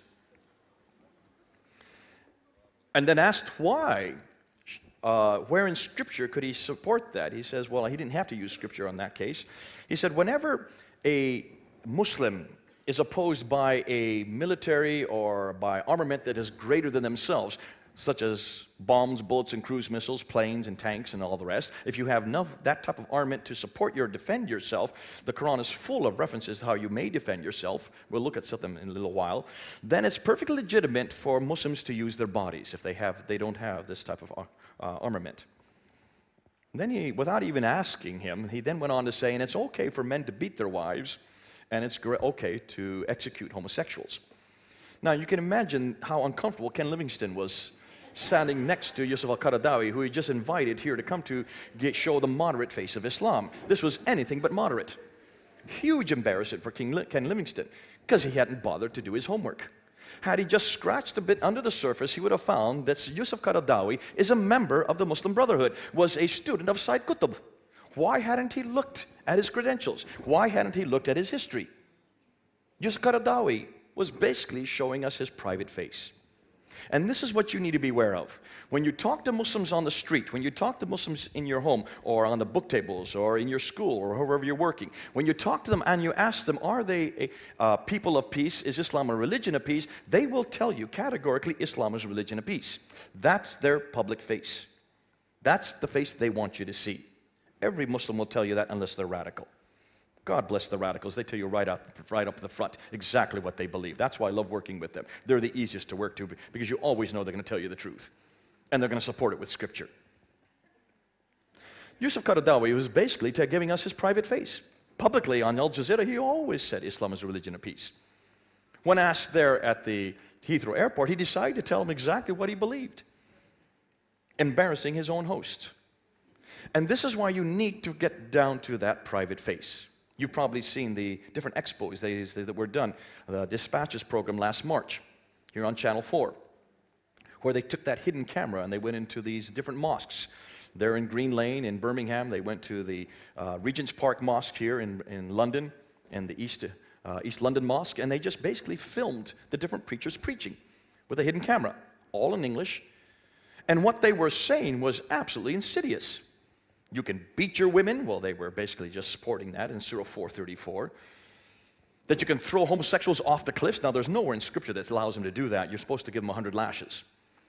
S1: And then asked why, where in Scripture could he support that? He says, well, he didn't have to use Scripture on that case. He said, whenever a Muslim is opposed by a military or by armament that is greater than themselves, such as bombs, bullets, and cruise missiles, planes, and tanks, and all the rest. If you have that type of armament to support defend yourself, the Quran is full of references to how you may defend yourself. We'll look at something in a little while. Then it's perfectly legitimate for Muslims to use their bodies if they don't have this type of armament. Then without even asking him, he then went on to say, and it's okay for men to beat their wives, and it's okay to execute homosexuals. Now, you can imagine how uncomfortable Ken Livingstone was standing next to Yusuf al-Qaradawi, who he just invited here to come to show the moderate face of Islam. This was anything but moderate. Huge embarrassment for Ken Livingstone, because he hadn't bothered to do his homework. Had he just scratched a bit under the surface, he would have found that Yusuf Qaradawi is a member of the Muslim Brotherhood, was a student of Sayyid Qutb. Why hadn't he looked at his credentials? Why hadn't he looked at his history? Yusuf Qaradawi was basically showing us his private face. And this is what you need to be aware of. When you talk to Muslims on the street, when you talk to Muslims in your home or on the book tables or in your school or wherever you're working, when you talk to them and you ask them, are they a people of peace? Is Islam a religion of peace? They will tell you categorically Islam is a religion of peace. That's their public face. That's the face they want you to see. Every Muslim will tell you that unless they're radical. God bless the radicals. They tell you right up the front exactly what they believe. That's why I love working with them. They're the easiest to work to because you always know they're going to tell you the truth. And they're going to support it with scripture. Yusuf Qaradawi was basically giving us his private face. Publicly on Al Jazeera, he always said Islam is a religion of peace. When asked there at the Heathrow Airport, he decided to tell them exactly what he believed, embarrassing his own host. And this is why you need to get down to that private face. You've probably seen the different expos that were done, the Dispatches program last March here on Channel 4, where they took that hidden camera and they went into these different mosques. They're in Green Lane in Birmingham. They went to the Regent's Park Mosque here in London and the East London Mosque, and they just basically filmed the different preachers preaching with a hidden camera, all in English. And what they were saying was absolutely insidious. You can beat your women. Well, they were basically just supporting that in Surah 434. That you can throw homosexuals off the cliffs. Now, there's nowhere in Scripture that allows them to do that. You're supposed to give them 100 lashes.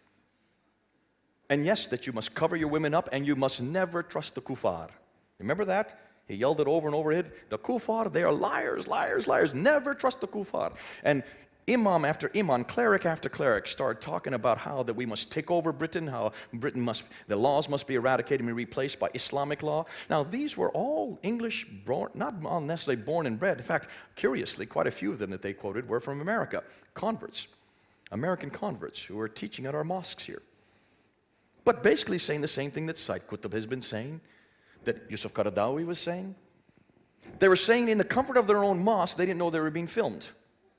S1: And yes, that you must cover your women up and you must never trust the kuffar. Remember that? He yelled it over and over again. The kuffar, they are liars, liars, liars. Never trust the kuffar. And Imam after Imam, cleric after cleric started talking about how that we must take over Britain, how the laws must be eradicated and replaced by Islamic law. Now, these were all English, not necessarily born and bred. In fact, curiously, quite a few of them that they quoted were from America, converts, American converts who were teaching at our mosques here. But basically saying the same thing that Said Qutb has been saying, that Yusuf Qaradawi was saying. They were saying in the comfort of their own mosque, they didn't know they were being filmed.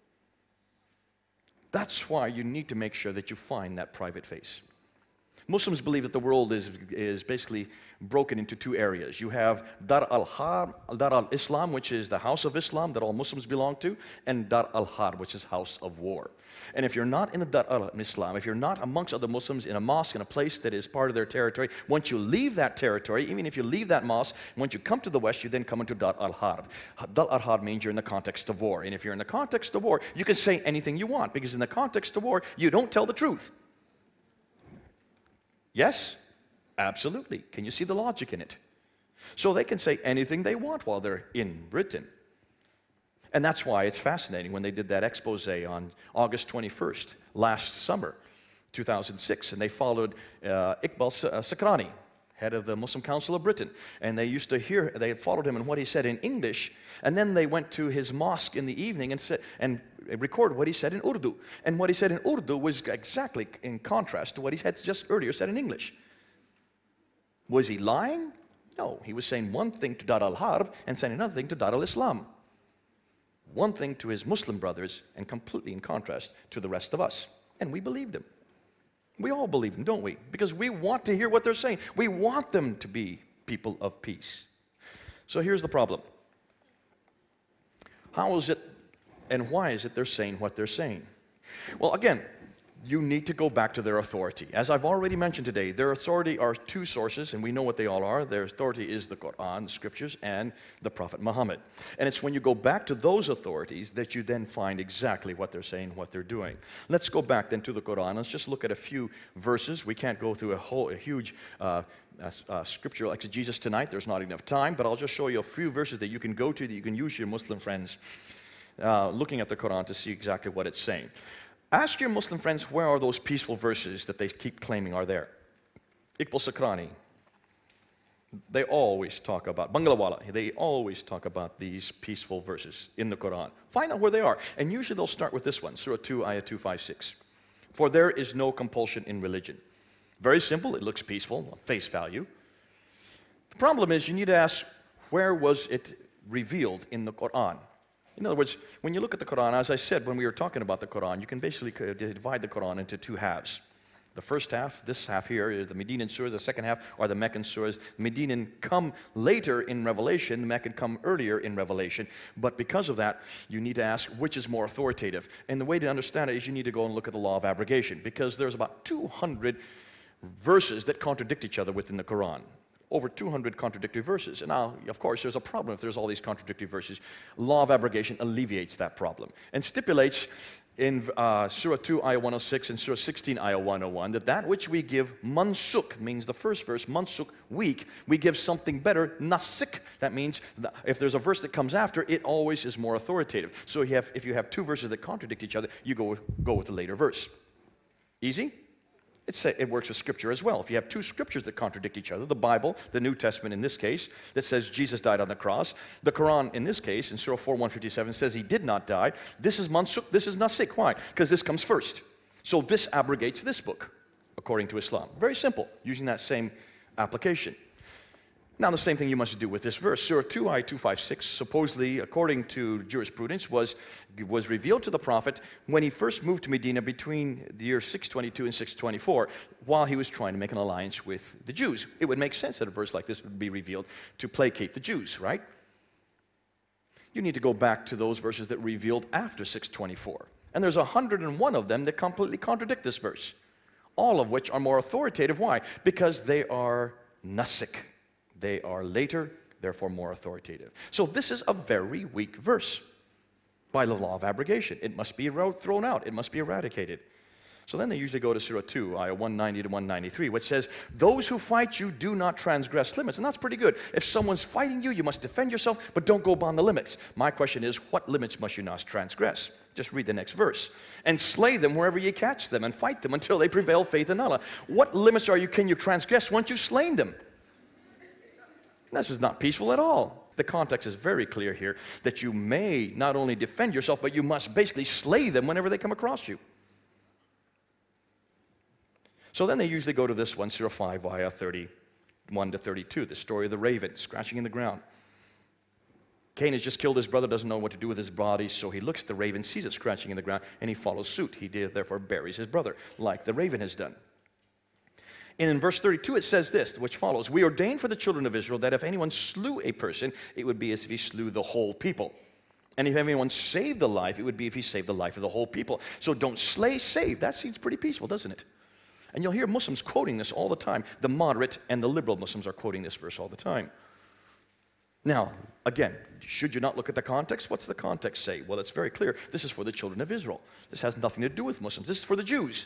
S1: That's why you need to make sure that you find that private face. Muslims believe that the world is basically broken into two areas. You have Dar al-Harb, Dar al-Islam, which is the house of Islam that all Muslims belong to, and Dar al-Harb, which is house of war. And if you're not in the Dar al-Islam, if you're not amongst other Muslims in a mosque, in a place that is part of their territory, once you leave that territory, even if you leave that mosque, once you come to the West, you then come into Dar al-Harb. Dar al-Harb means you're in the context of war. And if you're in the context of war, you can say anything you want, because in the context of war, you don't tell the truth. Yes? Absolutely. Can you see the logic in it? So they can say anything they want while they're in Britain. And that's why it's fascinating when they did that expose on August 21st, last summer, 2006, and they followed Iqbal Sakrani, head of the Muslim Council of Britain. And they followed him in what he said in English, and then they went to his mosque in the evening and recorded what he said in Urdu. And what he said in Urdu was exactly in contrast to what he had just earlier said in English. Was he lying? No, he was saying one thing to Dar al-Harb and saying another thing to Dar al-Islam. One thing to his Muslim brothers and completely in contrast to the rest of us. And we believed him. We all believe him, don't we? Because we want to hear what they're saying. We want them to be people of peace. So here's the problem. How is it and why is it they're saying what they're saying? Well, again, you need to go back to their authority. As I've already mentioned today, their authority are two sources, and we know what they all are. Their authority is the Quran, the Scriptures, and the Prophet Muhammad. And it's when you go back to those authorities that you then find exactly what they're saying, what they're doing. Let's go back then to the Quran. Let's just look at a few verses. We can't go through a huge scriptural exegesis tonight. There's not enough time, but I'll just show you a few verses that you can go to, that you can use your Muslim friends looking at the Quran to see exactly what it's saying. Ask your Muslim friends, where are those peaceful verses that they keep claiming are there? Iqbal Sakrani, they always talk about, Banglawala, they always talk about these peaceful verses in the Quran. Find out where they are. And usually they'll start with this one, Surah 2, Ayah 256. For there is no compulsion in religion. Very simple, it looks peaceful, on face value. The problem is you need to ask, where was it revealed in the Quran? In other words, when you look at the Quran, as I said when we were talking about the Quran, you can basically divide the Quran into two halves. The first half, this half here, is the Medinan surahs. The second half are the Meccan surahs. Medinan come later in Revelation. The Meccan come earlier in Revelation. But because of that, you need to ask which is more authoritative. And the way to understand it is you need to go and look at the law of abrogation, because there's about 200 verses that contradict each other within the Quran. Over 200 contradictory verses. And now, of course, there's a problem if there's all these contradictory verses. Law of abrogation alleviates that problem and stipulates in Surah 2, Ayah 106, and Surah 16, Ayah 101, that which we give mansuk, means the first verse, mansuk, weak, we give something better, nasik. That means that if there's a verse that comes after, it always is more authoritative. So if you have two verses that contradict each other, you go with the later verse. Easy? It works with Scripture as well. If you have two Scriptures that contradict each other, the Bible, the New Testament in this case, that says Jesus died on the cross, the Quran in this case, in Surah 4, 157, says he did not die. This is mansuk, this is nasik. Why? Because this comes first. So this abrogates this book, according to Islam. Very simple, using that same application. Now the same thing you must do with this verse. Surah 2, Ayah 256, supposedly, according to jurisprudence, was revealed to the prophet when he first moved to Medina between the year 622 and 624, while he was trying to make an alliance with the Jews. It would make sense that a verse like this would be revealed to placate the Jews, right? You need to go back to those verses that were revealed after 624. And there's 101 of them that completely contradict this verse, all of which are more authoritative. Why? Because they are nasik. They are later, therefore more authoritative. So this is a very weak verse by the law of abrogation. It must be thrown out. It must be eradicated. So then they usually go to Surah 2, Ayah 190 to 193, which says, those who fight you do not transgress limits. And that's pretty good. If someone's fighting you, you must defend yourself, but don't go beyond the limits. My question is, what limits must you not transgress? Just read the next verse. And slay them wherever you catch them, and fight them until they prevail faith in Allah. What limits can you transgress once you've slain them? This is not peaceful at all. The context is very clear here that you may not only defend yourself, but you must basically slay them whenever they come across you. So then they usually go to this one, Surah 5, Ayah 31 to 32, the story of the raven scratching in the ground. Cain has just killed his brother, doesn't know what to do with his body, so he looks at the raven, sees it scratching in the ground, and he follows suit. He therefore buries his brother, like the raven has done. And in verse 32 it says this, which follows, we ordained for the children of Israel that if anyone slew a person, it would be as if he slew the whole people. And if anyone saved a life, it would be if he saved the life of the whole people. So don't slay, save. That seems pretty peaceful, doesn't it? And you'll hear Muslims quoting this all the time. The moderate and the liberal Muslims are quoting this verse all the time. Now, again, should you not look at the context? What's the context say? Well, it's very clear. This is for the children of Israel. This has nothing to do with Muslims. This is for the Jews.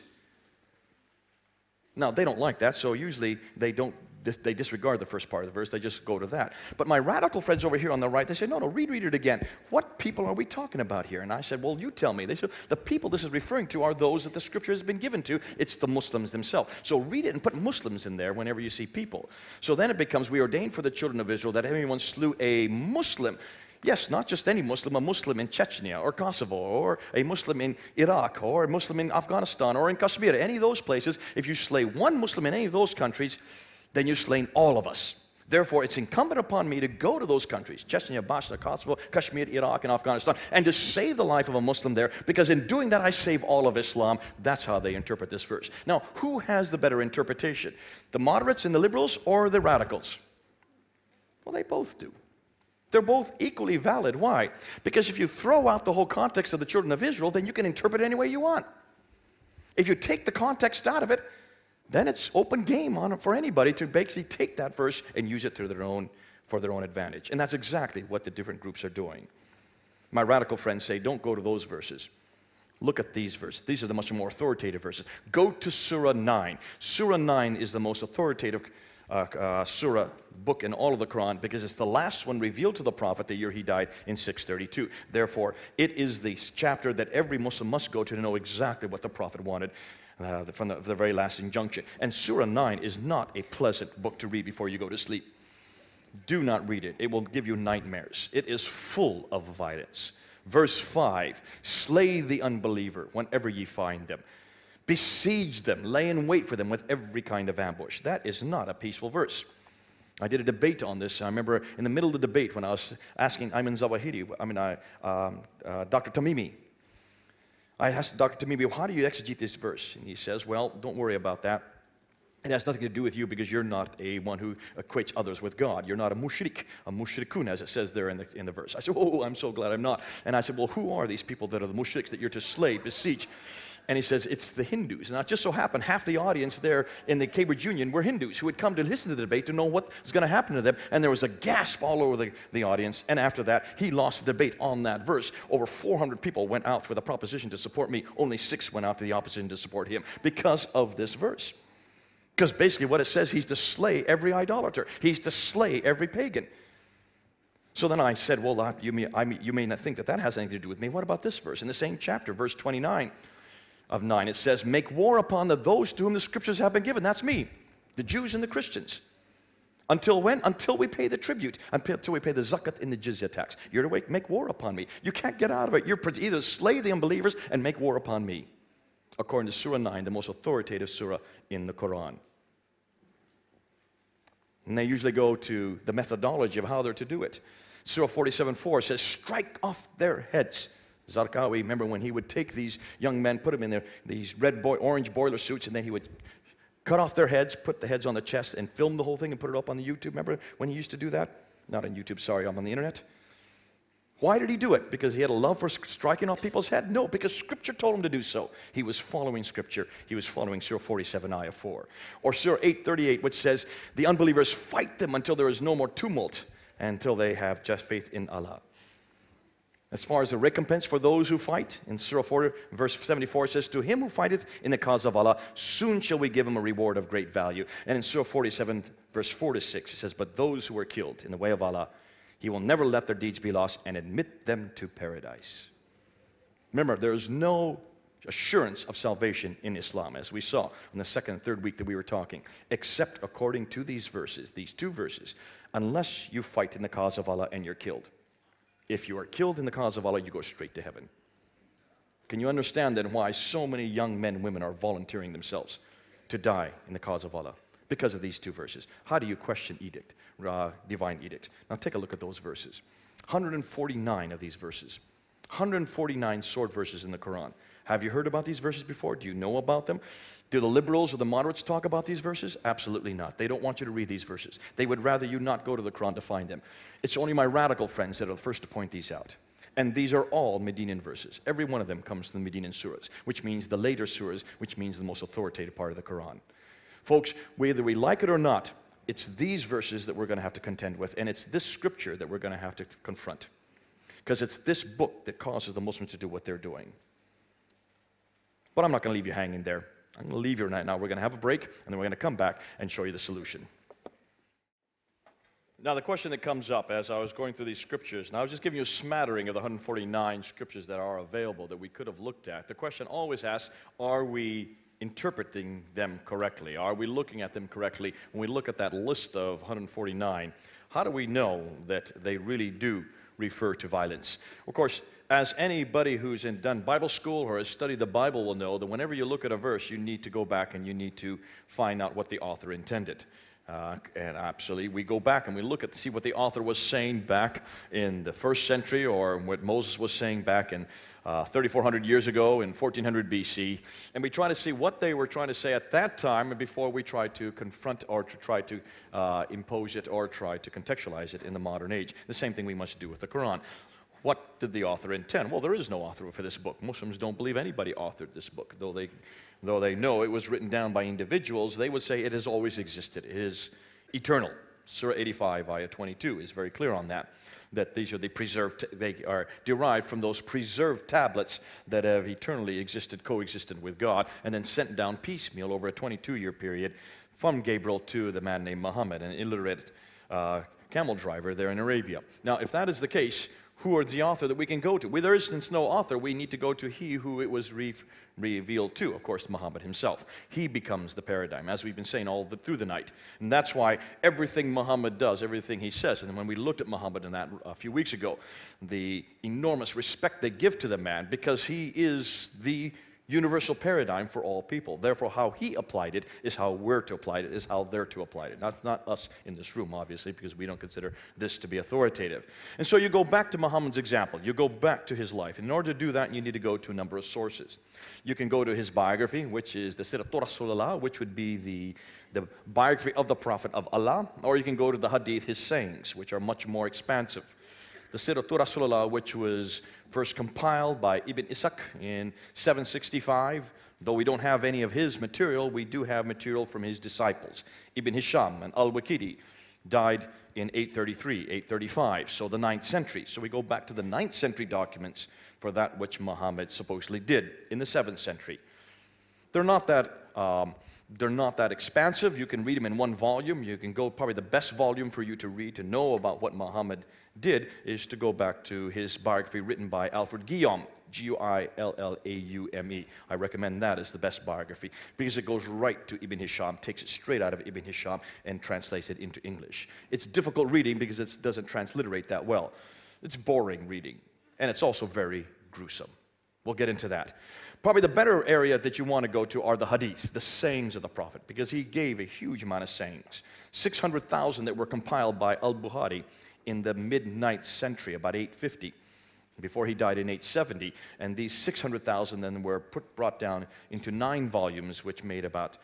S1: Now, they don't like that, so usually they disregard the first part of the verse. They just go to that. But my radical friends over here on the right, they say, no, read it again. What people are we talking about here? And I said, well, you tell me. They said, the people this is referring to are those that the Scripture has been given to. It's the Muslims themselves. So read it and put Muslims in there whenever you see people. So then it becomes, we ordained for the children of Israel that anyone slew a Muslim. Yes, not just any Muslim, a Muslim in Chechnya or Kosovo or a Muslim in Iraq or a Muslim in Afghanistan or in Kashmir, any of those places. If you slay one Muslim in any of those countries, then you've slain all of us. Therefore, it's incumbent upon me to go to those countries, Chechnya, Bosnia, Kosovo, Kashmir, Iraq, and Afghanistan, and to save the life of a Muslim there, because in doing that, I save all of Islam. That's how they interpret this verse. Now, who has the better interpretation? The moderates and the liberals or the radicals? Well, they both do. They're both equally valid. Why? Because if you throw out the whole context of the children of Israel, then you can interpret it any way you want. If you take the context out of it, then it's open game for anybody to basically take that verse and use it for their own advantage. And that's exactly what the different groups are doing. My radical friends say, don't go to those verses. Look at these verses. These are the much more authoritative verses. Go to Surah 9. Surah 9 is the most authoritative surah book in all of the Quran, because it's the last one revealed to the Prophet the year he died in 632. Therefore, it is the chapter that every Muslim must go to know exactly what the Prophet wanted from the very last injunction. And Surah 9 is not a pleasant book to read before you go to sleep. Do not read it. It will give you nightmares. It is full of violence. Verse 5, slay the unbeliever whenever ye find them. Besiege them, lay in wait for them with every kind of ambush. That is not a peaceful verse. I did a debate on this. I remember in the middle of the debate when I was asking Ayman Zawahiri, Dr. Tamimi, I asked Dr. Tamimi, how do you exegete this verse? And he says, well, don't worry about that. It has nothing to do with you because you're not a one who equates others with God. You're not a mushrikun, as it says there in the verse. I said, oh, I'm so glad I'm not. And I said, well, who are these people that are the mushriks that you're to slay, beseech? And he says, it's the Hindus. And it just so happened half the audience there in the Cambridge Union were Hindus who had come to listen to the debate to know what was going to happen to them. And there was a gasp all over the audience. And after that, he lost the debate on that verse. Over 400 people went out for the proposition to support me. Only 6 went out to the opposition to support him because of this verse. Because basically what it says, he's to slay every idolater. He's to slay every pagan. So then I said, well, you may not think that has anything to do with me. What about this verse? In the same chapter, verse 29 of 9, it says, make war upon those to whom the scriptures have been given. That's me, the Jews and the Christians. Until when? Until we pay the tribute, until we pay the zakat and the jizya tax. You're to make war upon me. You can't get out of it. You're to either slay the unbelievers and make war upon me. According to Surah 9, the most authoritative surah in the Quran. And they usually go to the methodology of how they're to do it. Surah 47:4 says, strike off their heads. Zarqawi, remember when he would take these young men, put them in these orange boiler suits, and then he would cut off their heads, put the heads on the chest, and film the whole thing and put it up on the YouTube. Remember when he used to do that? Not on YouTube, sorry, on the internet. Why did he do it? Because he had a love for striking off people's head? No, because Scripture told him to do so. He was following Scripture. He was following Surah 47, Ayah 4. Or Surah 8:38, which says, the unbelievers fight them until there is no more tumult, until they have just faith in Allah. As far as the recompense for those who fight, in Surah 4, verse 74, it says, to him who fighteth in the cause of Allah, soon shall we give him a reward of great value. And in Surah 47, verse 4 to 6, it says, but those who are killed in the way of Allah, he will never let their deeds be lost and admit them to paradise. Remember, there is no assurance of salvation in Islam, as we saw in the second and third week that we were talking, except according to these verses, these 2 verses, unless you fight in the cause of Allah and you're killed. If you are killed in the cause of Allah, you go straight to heaven. Can you understand then why so many young men and women are volunteering themselves to die in the cause of Allah? Because of these 2 verses. How do you question edict, divine edict? Now take a look at those verses. 149 of these verses. 149 sword verses in the Quran. Have you heard about these verses before? Do you know about them? Do the liberals or the moderates talk about these verses? Absolutely not. They don't want you to read these verses. They would rather you not go to the Quran to find them. It's only my radical friends that are the first to point these out. And these are all Medinan verses. Every one of them comes from the Medinan surahs, which means the later surahs, which means the most authoritative part of the Quran. Folks, whether we like it or not, it's these verses that we're going to have to contend with, and it's this scripture that we're going to have to confront. Because it's this book that causes the Muslims to do what they're doing. But I'm not going to leave you hanging there. I'm going to leave you right now. We're going to have a break, and then we're going to come back and show you the solution. Now, the question that comes up as I was going through these scriptures, and I was just giving you a smattering of the 149 scriptures that are available that we could have looked at. The question always asks, are we interpreting them correctly? Are we looking at them correctly? When we look at that list of 149, how do we know that they really do refer to violence? Of course, as anybody who's done Bible school or has studied the Bible will know that whenever you look at a verse, you need to go back and you need to find out what the author intended. And absolutely, we go back and we look to see what the author was saying back in the 1st century or what Moses was saying back in 3,400 years ago in 1400 BC. And we try to see what they were trying to say at that time before we try to confront or to try to impose it or try to contextualize it in the modern age. The same thing we must do with the Quran. What did the author intend? Well, there is no author for this book. Muslims don't believe anybody authored this book. Though they know it was written down by individuals, they would say it has always existed. It is eternal. Surah 85, Ayah 22 is very clear on that. That these are they are derived from those preserved tablets that have eternally coexisted with God, and then sent down piecemeal over a 22-year period from Gabriel to the man named Muhammad, an illiterate camel driver there in Arabia. Now, if that is the case, who is the author that we can go to? Well, there is no author. We need to go to he who it was revealed to, of course, Muhammad himself. He becomes the paradigm, as we've been saying through the night. And that's why everything Muhammad does, everything he says, and when we looked at Muhammad in that a few weeks ago, the enormous respect they give to the man because he is the universal paradigm for all people. Therefore, how he applied it is how we're to apply it, is how they're to apply it. Not us in this room, obviously, because we don't consider this to be authoritative. And so you go back to Muhammad's example. You go back to his life. In order to do that, you need to go to a number of sources. You can go to his biography, which is the Siratul Rasulullah, which would be the biography of the Prophet of Allah, or you can go to the Hadith, his sayings, which are much more expansive. The Siratul Rasulullah, which was first compiled by Ibn Ishaq in 765. Though we don't have any of his material, we do have material from his disciples. Ibn Hisham and Al-Waqidi died in 833, 835, so the 9th century. So we go back to the 9th century documents for that which Muhammad supposedly did in the 7th century. They're not that expansive. You can read them in one volume. You can go, probably the best volume for you to read to know about what Muhammad did is to go back to his biography written by Alfred Guillaume, Guillaume. I recommend that as the best biography because it goes right to Ibn Hisham, takes it straight out of Ibn Hisham and translates it into English. It's difficult reading because it doesn't transliterate that well. It's boring reading, and it's also very gruesome. We'll get into that. Probably the better area that you want to go to are the hadith, the sayings of the Prophet, because he gave a huge amount of sayings. 600,000 that were compiled by Al-Bukhari in the mid-9th century, about 850, before he died in 870. And these 600,000 then were brought down into 9 volumes, which made about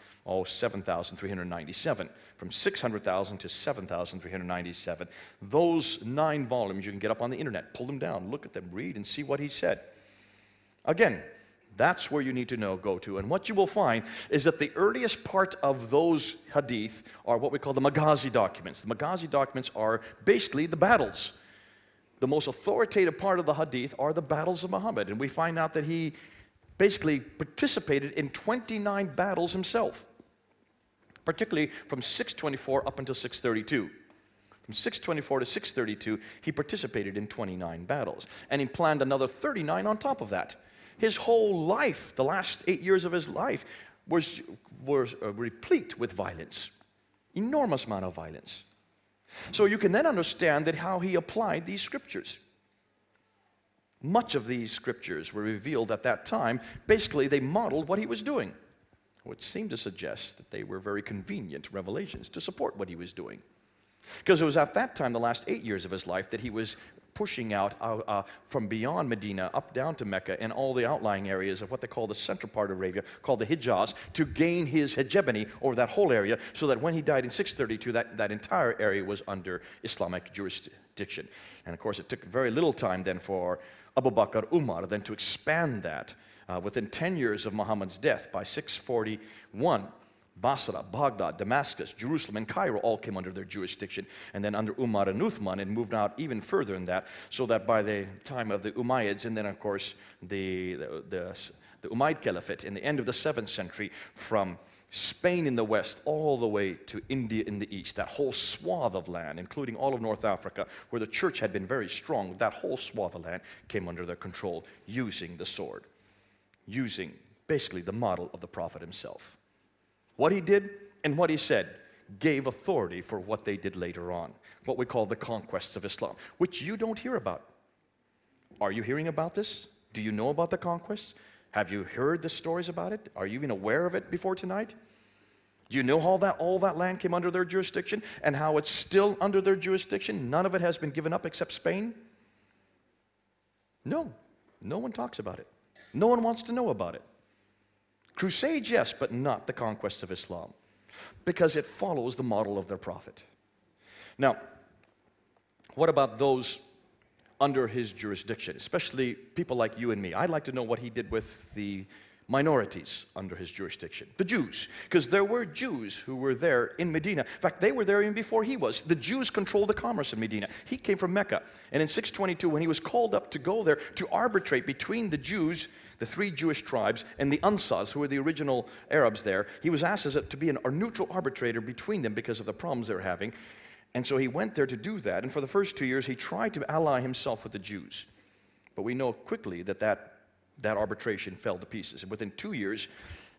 S1: 7,397. From 600,000 to 7,397. Those 9 volumes you can get up on the internet, pull them down, look at them, read, and see what he said. Again, that's where you need to go to. And what you will find is that the earliest part of those hadith are what we call the Maghazi documents. The Maghazi documents are basically the battles. The most authoritative part of the hadith are the battles of Muhammad. And we find out that he basically participated in 29 battles himself, particularly from 624 up until 632. From 624 to 632, he participated in 29 battles. And he planned another 39 on top of that. His whole life, the last 8 years of his life, was replete with violence. Enormous amount of violence. So you can then understand that how he applied these scriptures. Much of these scriptures were revealed at that time. Basically, they modeled what he was doing, which seemed to suggest that they were very convenient revelations to support what he was doing. Because it was at that time, the last 8 years of his life, that he was pushing out from beyond Medina up down to Mecca and all the outlying areas of what they call the central part of Arabia, called the Hijaz, to gain his hegemony over that whole area, so that when he died in 632, that entire area was under Islamic jurisdiction. And of course, it took very little time then for Abu Bakr Umar then to expand that. Within 10 years of Muhammad's death, by 641, Basra, Baghdad, Damascus, Jerusalem, and Cairo all came under their jurisdiction. And then under Umar and Uthman, it moved out even further than that, so that by the time of the Umayyads, and then of course the Umayyad Caliphate in the end of the 7th century, from Spain in the west all the way to India in the east, that whole swath of land, including all of North Africa, where the church had been very strong, that whole swath of land came under their control, using the sword, using basically the model of the Prophet himself. What he did and what he said gave authority for what they did later on, what we call the conquests of Islam, which you don't hear about. Are you hearing about this? Do you know about the conquests? Have you heard the stories about it? Are you even aware of it before tonight? Do you know all that land came under their jurisdiction and how it's still under their jurisdiction? None of it has been given up except Spain? No. No one talks about it. No one wants to know about it. Crusades, yes, but not the conquest of Islam, because it follows the model of their prophet. Now, what about those under his jurisdiction, especially people like you and me? I'd like to know what he did with the minorities under his jurisdiction, the Jews, because there were Jews who were there in Medina. In fact, they were there even before he was. The Jews controlled the commerce in Medina. He came from Mecca, and in 622, when he was called up to go there to arbitrate between the Jews, the 3 Jewish tribes, and the Ansars, who were the original Arabs there, he was asked as to be a neutral arbitrator between them because of the problems they were having. And so he went there to do that, and for the first 2 years, he tried to ally himself with the Jews. But we know quickly that arbitration fell to pieces. And within 2 years,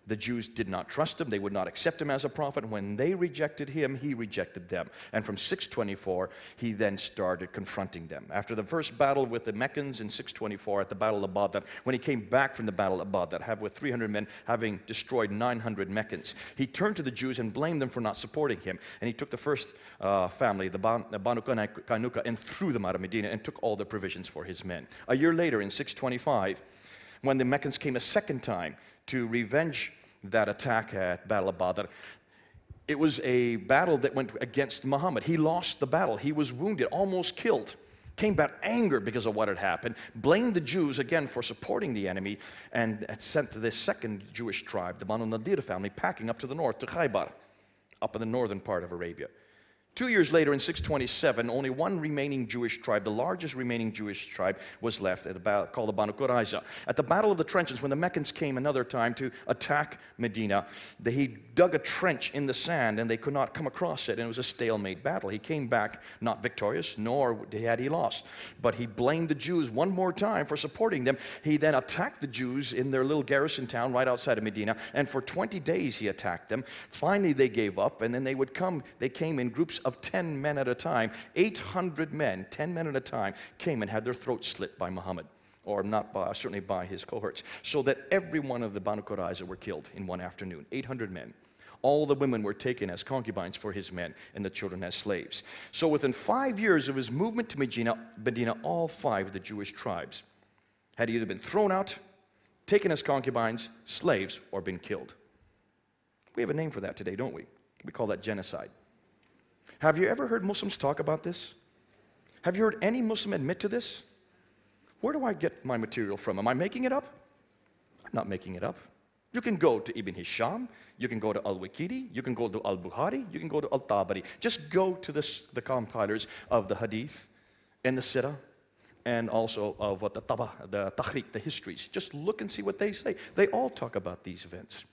S1: The Jews did not trust him. They would not accept him as a prophet. When they rejected him, he rejected them. And from 624, he then started confronting them. After the first battle with the Meccans in 624 at the Battle of Badr, when he came back from the Battle of Badr, with 300 men, having destroyed 900 Meccans, he turned to the Jews and blamed them for not supporting him. And he took the first family, the Banu Qaynuqa, and threw them out of Medina and took all the provisions for his men. A year later, in 625, when the Meccans came a second time to revenge that attack at Battle of Badr, it was a battle that went against Muhammad. He lost the battle. He was wounded, almost killed. Came back angered because of what had happened, blamed the Jews again for supporting the enemy, and had sent this second Jewish tribe, the Banu Nadir family, packing up to the north, to Khaybar, up in the northern part of Arabia. 2 years later, in 627, only one remaining Jewish tribe, the largest remaining Jewish tribe, was left, called the Banu Qurayza. At the Battle of the Trenches, when the Meccans came another time to attack Medina, he dug a trench in the sand, and they could not come across it, and it was a stalemate battle. He came back not victorious, nor had he lost, but he blamed the Jews one more time for supporting them. He then attacked the Jews in their little garrison town right outside of Medina, and for 20 days he attacked them. Finally, they gave up, and then they came in groups of 10 men at a time. 800 men, 10 men at a time, came and had their throats slit by Muhammad, or not by, certainly by his cohorts, so that every one of the Banu Qurayza were killed in one afternoon. 800 men. All the women were taken as concubines for his men, and the children as slaves. So within 5 years of his movement to Medina, all 5 of the Jewish tribes had either been thrown out, taken as concubines, slaves, or been killed. We have a name for that today, don't we? We call that genocide. Have you ever heard Muslims talk about this? Have you heard any Muslim admit to this? Where do I get my material from? Am I making it up? I'm not making it up. You can go to Ibn Hisham, you can go to Al-Waqidi, you can go to Al-Bukhari, you can go to Al-Tabari. Just go to the compilers of the Hadith and the Sirah, and also of what the Tahriq, the histories. Just look and see what they say. They all talk about these events.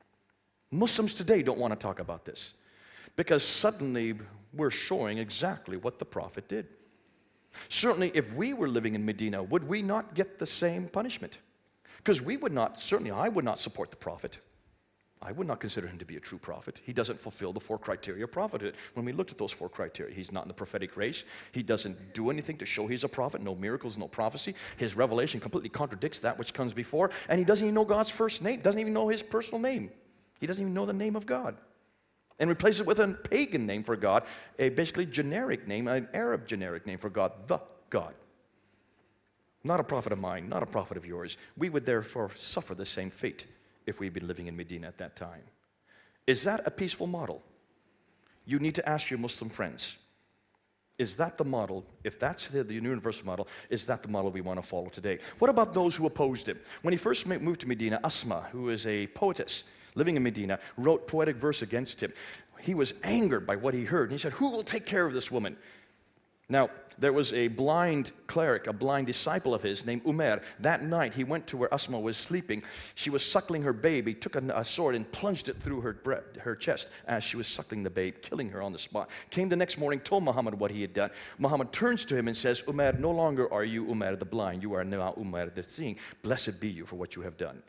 S1: Muslims today don't want to talk about this, because suddenly we're showing exactly what the Prophet did. Certainly, if we were living in Medina, would we not get the same punishment? Because we would not, certainly I would not support the Prophet. I would not consider him to be a true prophet. He doesn't fulfill the 4 criteria of prophethood. When we looked at those 4 criteria, he's not in the prophetic race. He doesn't do anything to show he's a prophet. No miracles, no prophecy. His revelation completely contradicts that which comes before. And he doesn't even know God's first name. Doesn't even know his personal name. He doesn't even know the name of God. And replaces it with a pagan name for God, a basically generic name, an Arab generic name for God, the God. Not a prophet of mine, not a prophet of yours. We would therefore suffer the same fate if we'd been living in Medina at that time. Is that a peaceful model? You need to ask your Muslim friends, is that the model? If that's the universal model, is that the model we want to follow today? What about those who opposed him? When he first moved to Medina, Asma, who is a poetess living in Medina, wrote poetic verse against him. He was angered by what he heard, and he said, who will take care of this woman? Now, there was a blind cleric, a blind disciple of his named Umair. That night, he went to where Asma was sleeping. She was suckling her baby, took a sword and plunged it through her chest as she was suckling the babe, killing her on the spot. Came the next morning, told Muhammad what he had done. Muhammad turns to him and says, Umair, no longer are you Umair the blind. You are now Umair the seeing. Blessed be you for what you have done.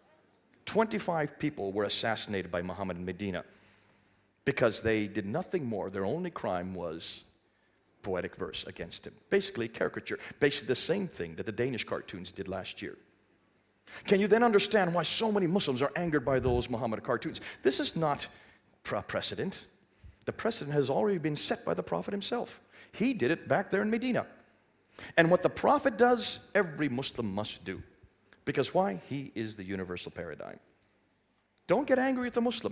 S1: 25 people were assassinated by Muhammad in Medina because they did nothing more. Their only crime was poetic verse against him. Basically, caricature. Basically the same thing that the Danish cartoons did last year. Can you then understand why so many Muslims are angered by those Muhammad cartoons? This is not precedent. The precedent has already been set by the Prophet himself. He did it back there in Medina. And what the Prophet does, every Muslim must do. Because why? He is the universal paradigm. Don't get angry at the Muslim.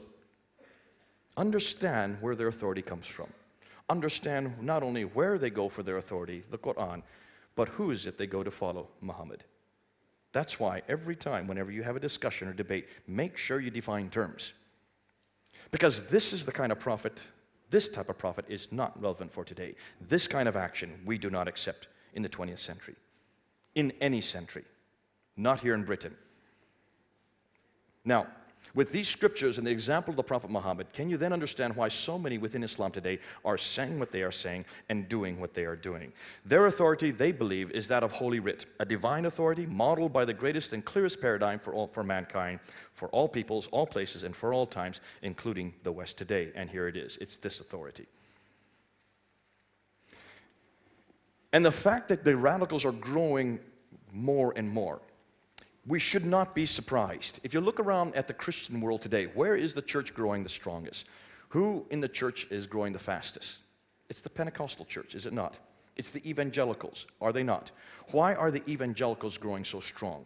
S1: Understand where their authority comes from. Understand not only where they go for their authority, the Quran, but who is it they go to follow? Muhammad. That's why every time, whenever you have a discussion or debate, make sure you define terms. Because this is the kind of prophet, this type of prophet is not relevant for today. This kind of action we do not accept in the 20th century. In any century. Not here in Britain. Now, With these scriptures and the example of the Prophet Muhammad, can you then understand why so many within Islam today are saying what they are saying and doing what they are doing? Their authority, they believe, is that of Holy Writ, a divine authority modeled by the greatest and clearest paradigm for mankind, for all peoples, all places, and for all times, including the West today. And here it is. It's this authority. And the fact that the radicals are growing more and more, we should not be surprised. If you look around at the Christian world today, where is the church growing the strongest? Who in the church is growing the fastest? It's the Pentecostal church, is it not? It's the evangelicals, are they not? Why are the evangelicals growing so strong?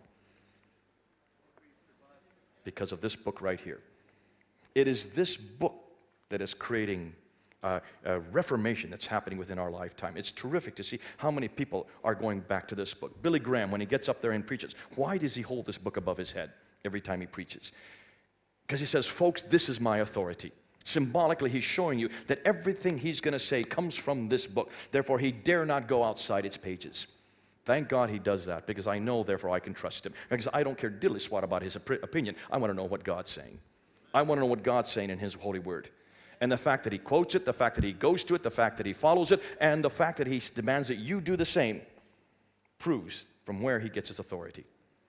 S1: Because of this book right here. It is this book that is creating a reformation that's happening within our lifetime. It's terrific to see how many people are going back to this book. Billy Graham, when he gets up there and preaches, why does he hold this book above his head every time he preaches? Because he says, folks, this is my authority. Symbolically, he's showing you that everything he's going to say comes from this book. Therefore, he dare not go outside its pages. Thank God he does that, because I know, therefore, I can trust him. Because I don't care diddly squat about his opinion. I want to know what God's saying. I want to know what God's saying in his holy word. And the fact that he quotes it, the fact that he goes to it, the fact that he follows it, and the fact that he demands that you do the same proves from where he gets his authority.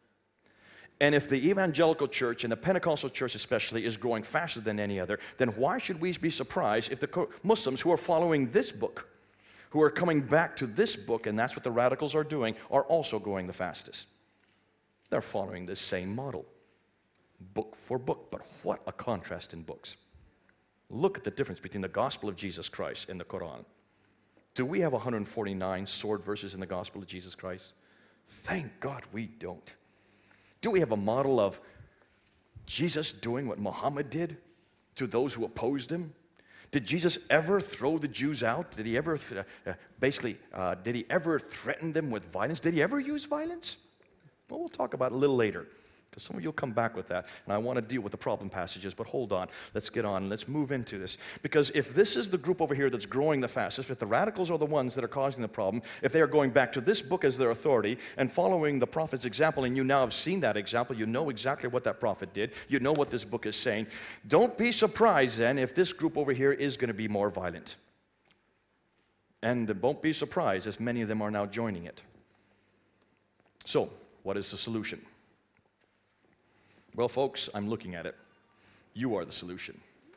S1: And if the evangelical church, and the Pentecostal church especially, is growing faster than any other, then why should we be surprised if the Muslims who are following this book, who are coming back to this book, and that's what the radicals are doing, are also going the fastest? They're following this same model, book for book. But what a contrast in books. Look at the difference between the gospel of Jesus Christ and the Quran. Do we have 149 sword verses in the gospel of Jesus Christ? Thank God we don't. Do we have a model of Jesus doing what Muhammad did to those who opposed him? Did Jesus ever throw the Jews out? Did he ever, did he ever threaten them with violence? Did he ever use violence? Well, we'll talk about it a little later, because some of you will come back with that, and I want to deal with the problem passages, but hold on. Let's get on. Let's move into this. Because if this is the group over here that's growing the fastest, if the radicals are the ones that are causing the problem, if they are going back to this book as their authority and following the prophet's example, and you now have seen that example, you know exactly what that prophet did, you know what this book is saying, don't be surprised then if this group over here is going to be more violent. And don't be surprised as many of them are now joining it. So, what is the solution? Well, folks, I'm looking at it. You are the solution.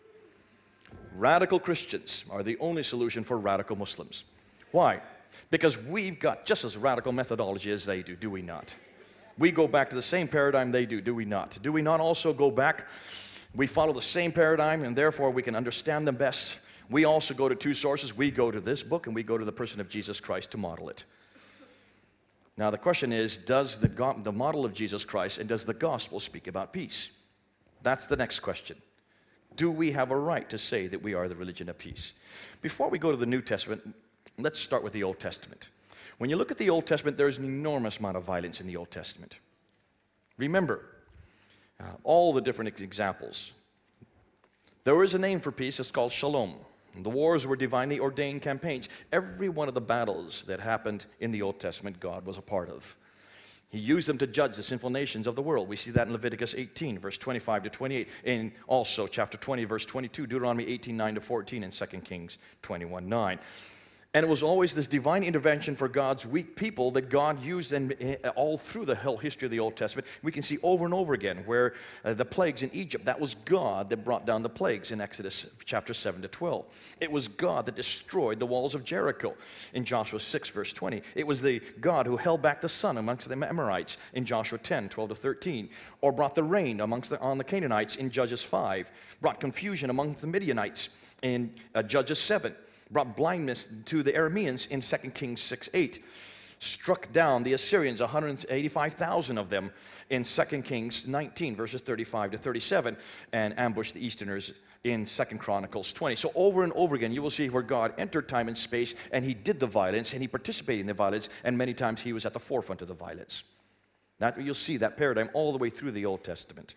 S1: Radical Christians are the only solution for radical Muslims. Why? Because we've got just as radical methodology as they do we not? We go back to the same paradigm they do we not? Do we not also go back? We follow the same paradigm, and therefore we can understand them best. We also go to two sources. We go to this book, and we go to the person of Jesus Christ to model it. Now, the question is, does the model of Jesus Christ and does the gospel speak about peace? That's the next question. Do we have a right to say that we are the religion of peace? Before we go to the New Testament, let's start with the Old Testament. When you look at the Old Testament, there's an enormous amount of violence in the Old Testament. Remember, all the different examples. There is a name for peace. It's called shalom. The wars were divinely ordained campaigns. Every one of the battles that happened in the Old Testament, God was a part of. He used them to judge the sinful nations of the world. We see that in Leviticus 18, verse 25 to 28, and also chapter 20, verse 22, Deuteronomy 18, 9 to 14, and 2 Kings 21, 9. And it was always this divine intervention for God's weak people that God used all through the whole history of the Old Testament. We can see over and over again where the plagues in Egypt, that was God that brought down the plagues in Exodus chapter 7 to 12. It was God that destroyed the walls of Jericho in Joshua 6, verse 20. It was the God who held back the sun amongst the Amorites in Joshua 10, 12 to 13. Or brought the rain on the Canaanites in Judges 5. Brought confusion among the Midianites in Judges 7. Brought blindness to the Arameans in 2 Kings 6:8. Struck down the Assyrians, 185,000 of them, in 2 Kings 19, verses 35 to 37, and ambushed the Easterners in 2 Chronicles 20. So over and over again, you will see where God entered time and space, and he did the violence, and he participated in the violence, and many times he was at the forefront of the violence. You'll see that paradigm all the way through the Old Testament.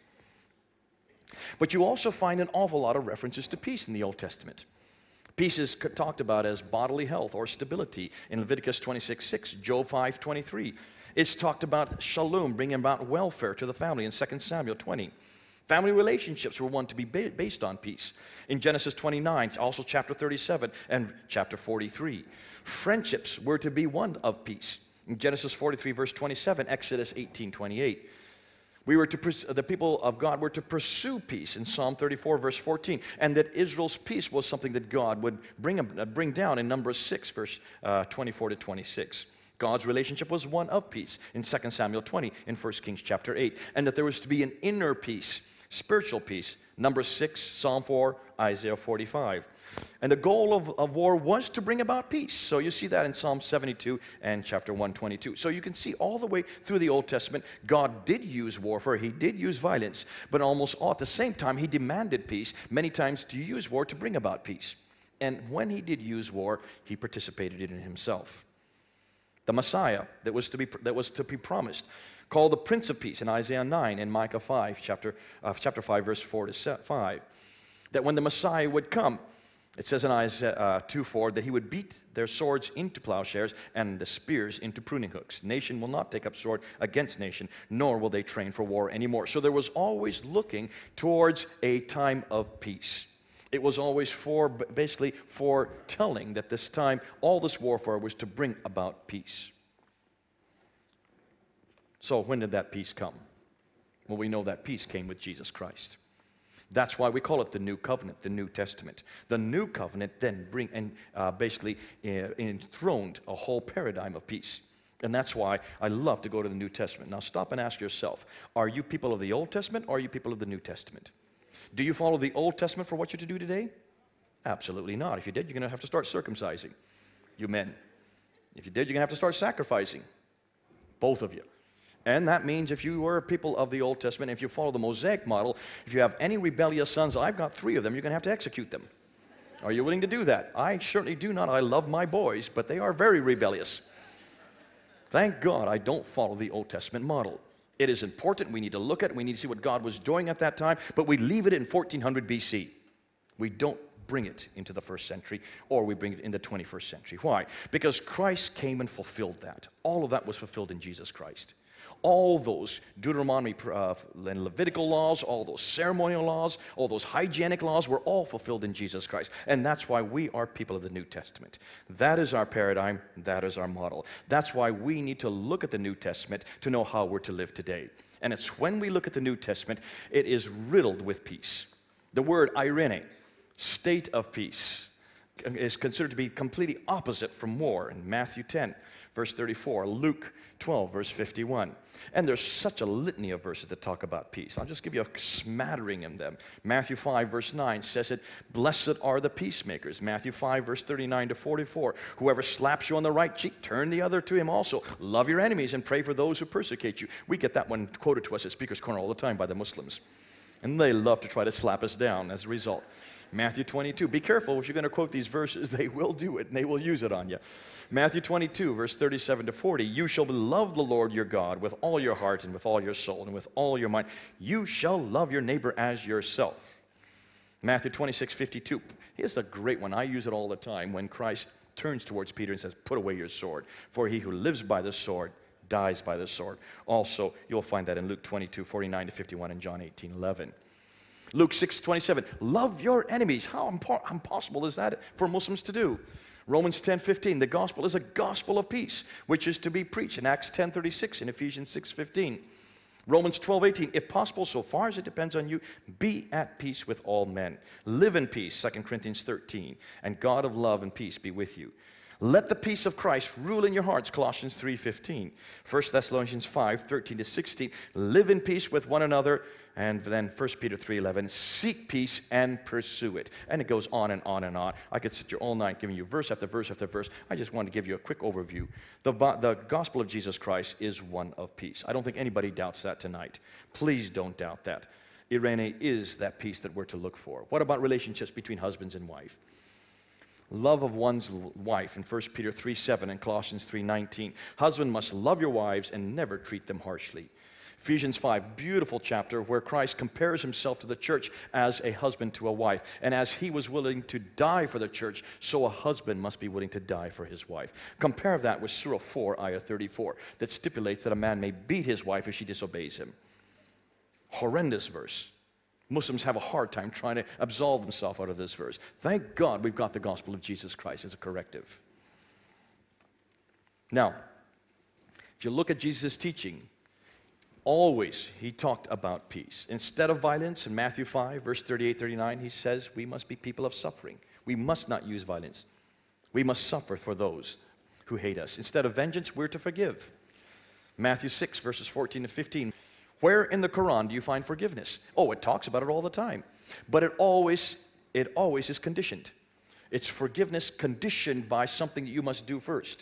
S1: But you also find an awful lot of references to peace in the Old Testament. Peace is talked about as bodily health or stability in Leviticus 26:6, Job 5:23. It's talked about shalom, bringing about welfare to the family in 2 Samuel 20. Family relationships were one to be based on peace. In Genesis 29, also chapter 37 and chapter 43. Friendships were to be one of peace. In Genesis 43, verse 27, Exodus 18:28. The people of God were to pursue peace in Psalm 34, verse 14, and that Israel's peace was something that God would bring down in Numbers 6, verse 24 to 26. God's relationship was one of peace in 2 Samuel 20, in 1 Kings chapter 8, and that there was to be an inner peace, spiritual peace, Numbers 6, Psalm 4, Isaiah 45. And the goal of war was to bring about peace. So you see that in Psalm 72 and chapter 122. So you can see all the way through the Old Testament, God did use warfare, he did use violence, but almost all at the same time, he demanded peace, many times to use war to bring about peace. And when he did use war, he participated in it himself. The Messiah that was to be promised, called the Prince of Peace in Isaiah 9 and Micah 5, chapter 5, verse 4 to 5. That when the Messiah would come, it says in Isaiah 2:4 that he would beat their swords into plowshares and the spears into pruning hooks. Nation will not take up sword against nation, nor will they train for war anymore. So there was always looking towards a time of peace. It was always basically foretelling that this time, all this warfare was to bring about peace. So when did that peace come? Well, we know that peace came with Jesus Christ. That's why we call it the New Covenant, the New Testament. The New Covenant then basically enthroned a whole paradigm of peace. And that's why I love to go to the New Testament. Now stop and ask yourself, are you people of the Old Testament or are you people of the New Testament? Do you follow the Old Testament for what you're to do today? Absolutely not. If you did, you're going to have to start circumcising, you men. If you did, you're going to have to start sacrificing, both of you. And that means if you were people of the Old Testament, if you follow the Mosaic model, if you have any rebellious sons, I've got 3 of them, you're going to have to execute them. Are you willing to do that? I certainly do not. I love my boys, but they are very rebellious. Thank God I don't follow the Old Testament model. It is important. We need to look at it. We need to see what God was doing at that time, but we leave it in 1400 BC. We don't bring it into the 1st century, or we bring it in the 21st century. Why? Because Christ came and fulfilled that. All of that was fulfilled in Jesus Christ. All those Deuteronomy and Levitical laws, all those ceremonial laws, all those hygienic laws were all fulfilled in Jesus Christ. And that's why we are people of the New Testament. That is our paradigm. That is our model. That's why we need to look at the New Testament to know how we're to live today. And it's when we look at the New Testament, it is riddled with peace. The word eirene, state of peace, is considered to be completely opposite from war in Matthew 10, verse 34, Luke 12, verse 51. And there's such a litany of verses that talk about peace. I'll just give you a smattering of them. Matthew 5, verse 9 says it, blessed are the peacemakers. Matthew 5, verse 39 to 44, whoever slaps you on the right cheek, turn the other to him also. Love your enemies and pray for those who persecute you. We get that one quoted to us at Speaker's Corner all the time by the Muslims. And they love to try to slap us down as a result. Matthew 22. Be careful if you're going to quote these verses. They will do it, and they will use it on you. Matthew 22, verse 37 to 40. You shall love the Lord your God with all your heart and with all your soul and with all your mind. You shall love your neighbor as yourself. Matthew 26, 52. Here's a great one. I use it all the time when Christ turns towards Peter and says, put away your sword. For he who lives by the sword dies by the sword. Also, you'll find that in Luke 22, 49 to 51 and John 18, 11. Luke 6:27, love your enemies. How impossible is that for Muslims to do? Romans 10:15, the gospel is a gospel of peace, which is to be preached in Acts 10:36 and Ephesians 6:15. Romans 12:18, if possible, so far as it depends on you, be at peace with all men. Live in peace, 2 Corinthians 13, and God of love and peace be with you. Let the peace of Christ rule in your hearts, Colossians 3:15. 1 Thessalonians 5:13 to 16, live in peace with one another. And then 1 Peter 3:11, seek peace and pursue it. And it goes on and on and on. I could sit here all night giving you verse after verse after verse. I just wanted to give you a quick overview. The gospel of Jesus Christ is one of peace. I don't think anybody doubts that tonight. Please don't doubt that. Eirene is that peace that we're to look for. What about relationships between husbands and wife? Love of one's wife in 1 Peter 3:7 and Colossians 3:19. Husband must love your wives and never treat them harshly. Ephesians 5, beautiful chapter where Christ compares himself to the church as a husband to a wife. And as he was willing to die for the church, so a husband must be willing to die for his wife. Compare that with Surah 4, ayah 34, that stipulates that a man may beat his wife if she disobeys him. Horrendous verse. Muslims have a hard time trying to absolve themselves out of this verse. Thank God we've got the gospel of Jesus Christ as a corrective. Now, if you look at Jesus' teaching, always he talked about peace. Instead of violence, in Matthew 5, verse 38, 39, he says we must be people of suffering. We must not use violence. We must suffer for those who hate us. Instead of vengeance, we're to forgive. Matthew 6, verses 14 to 15. Where in the Quran do you find forgiveness? Oh, it talks about it all the time. But it always is conditioned. It's forgiveness conditioned by something that you must do first.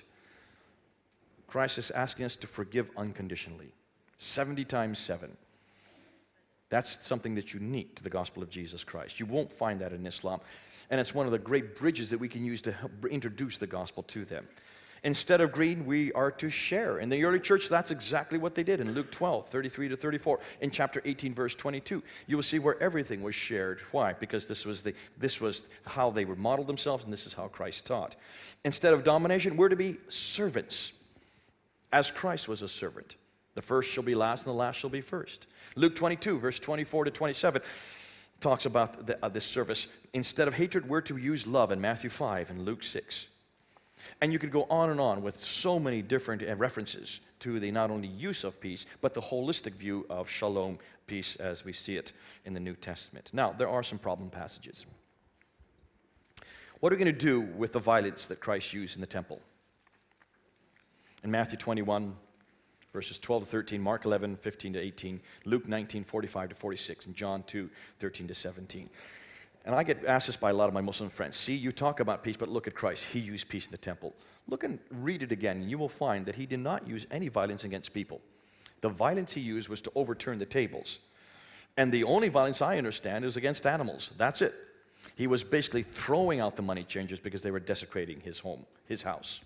S1: Christ is asking us to forgive unconditionally. 70 times 7. That's something that's unique to the gospel of Jesus Christ. You won't find that in Islam. And it's one of the great bridges that we can use to help introduce the gospel to them. Instead of greed, we are to share. In the early church, that's exactly what they did. In Luke 12, 33 to 34, in chapter 18, verse 22, you will see where everything was shared. Why? Because this was how they would model themselves, and this is how Christ taught. Instead of domination, we're to be servants, as Christ was a servant. The first shall be last, and the last shall be first. Luke 22, verse 24 to 27, talks about this service. Instead of hatred, we're to use love in Matthew 5 and Luke 6. And you could go on and on with so many different references to the not only use of peace, but the holistic view of shalom, peace, as we see it in the New Testament. Now, there are some problem passages. What are we going to do with the violence that Christ used in the temple? In Matthew 21, verses 12 to 13, Mark 11, 15 to 18, Luke 19, 45 to 46, and John 2, 13 to 17. And I get asked this by a lot of my Muslim friends. See, you talk about peace, but look at Christ. He used peace in the temple. Look and read it again, and you will find that he did not use any violence against people. The violence he used was to overturn the tables. And the only violence I understand is against animals. That's it. He was basically throwing out the money changers because they were desecrating his home, his house.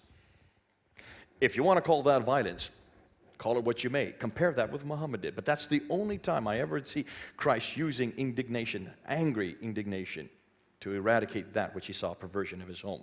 S1: If you want to call that violence, call it what you may. Compare that with Muhammad did. But that's the only time I ever see Christ using indignation, angry indignation, to eradicate that which he saw, perversion of his home.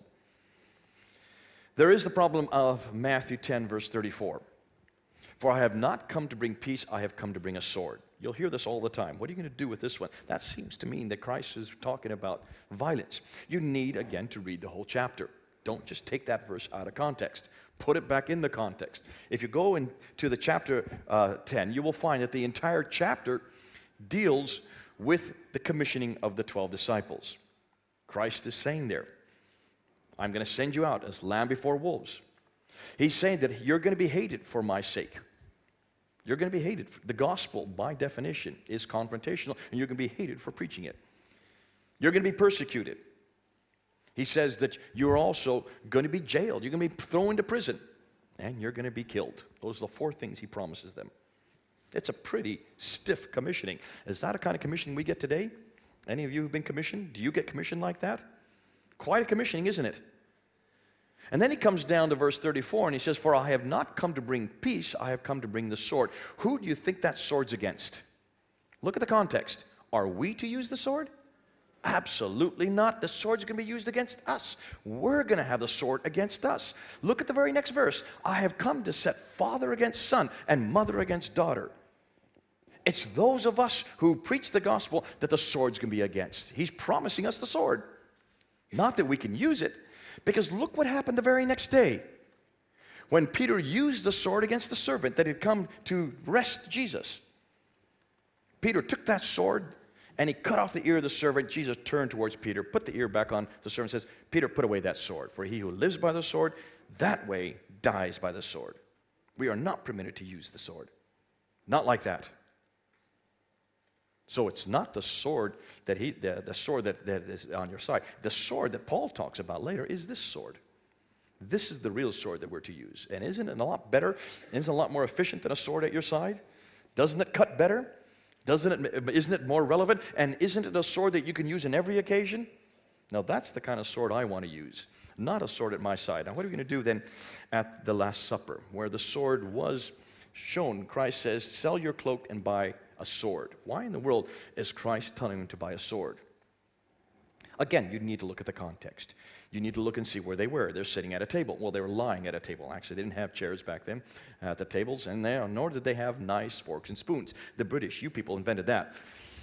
S1: There is the problem of Matthew 10, verse 34. For I have not come to bring peace, I have come to bring a sword. You'll hear this all the time. What are you going to do with this one? That seems to mean that Christ is talking about violence. You need, again, to read the whole chapter. Don't just take that verse out of context. Put it back in the context. If you go into the chapter 10, you will find that the entire chapter deals with the commissioning of the 12 disciples. Christ is saying there, I'm going to send you out as lamb before wolves. He's saying that you're going to be hated for my sake. You're going to be hated. The gospel, by definition, is confrontational, and you're going to be hated for preaching it. You're going to be persecuted. He says that you're also going to be jailed. You're going to be thrown into prison. And you're going to be killed. Those are the 4 things he promises them. It's a pretty stiff commissioning. Is that a kind of commissioning we get today? Any of you who've been commissioned? Do you get commissioned like that? Quite a commissioning, isn't it? And then he comes down to verse 34 and he says, for I have not come to bring peace, I have come to bring the sword. Who do you think that sword's against? Look at the context. Are we to use the sword? Absolutely not. The sword's going to be used against us. We're going to have the sword against us. Look at the very next verse. I have come to set father against son and mother against daughter. It's those of us who preach the gospel that the sword's going to be against. He's promising us the sword. Not that we can use it, because look what happened the very next day. When Peter used the sword against the servant that had come to arrest Jesus. Peter took that sword and he cut off the ear of the servant. Jesus turned towards Peter, put the ear back on the servant, and says, Peter, put away that sword. For he who lives by the sword, that way dies by the sword. We are not permitted to use the sword. Not like that. So it's not the sword that the sword that is on your side. The sword that Paul talks about later is this sword. This is the real sword that we're to use. And isn't it a lot better? Isn't it a lot more efficient than a sword at your side? Doesn't it cut better? Isn't it more relevant? And isn't it a sword that you can use in every occasion? Now that's the kind of sword I want to use, not a sword at my side. Now what are we going to do then at the Last Supper, where the sword was shown? Christ says, sell your cloak and buy a sword. Why in the world is Christ telling them to buy a sword? Again, you need to look at the context. You need to look and see where they were. They're sitting at a table. Well, they were lying at a table. Actually, they didn't have chairs back then at the tables, and nor did they have nice forks and spoons. The British, you people invented that.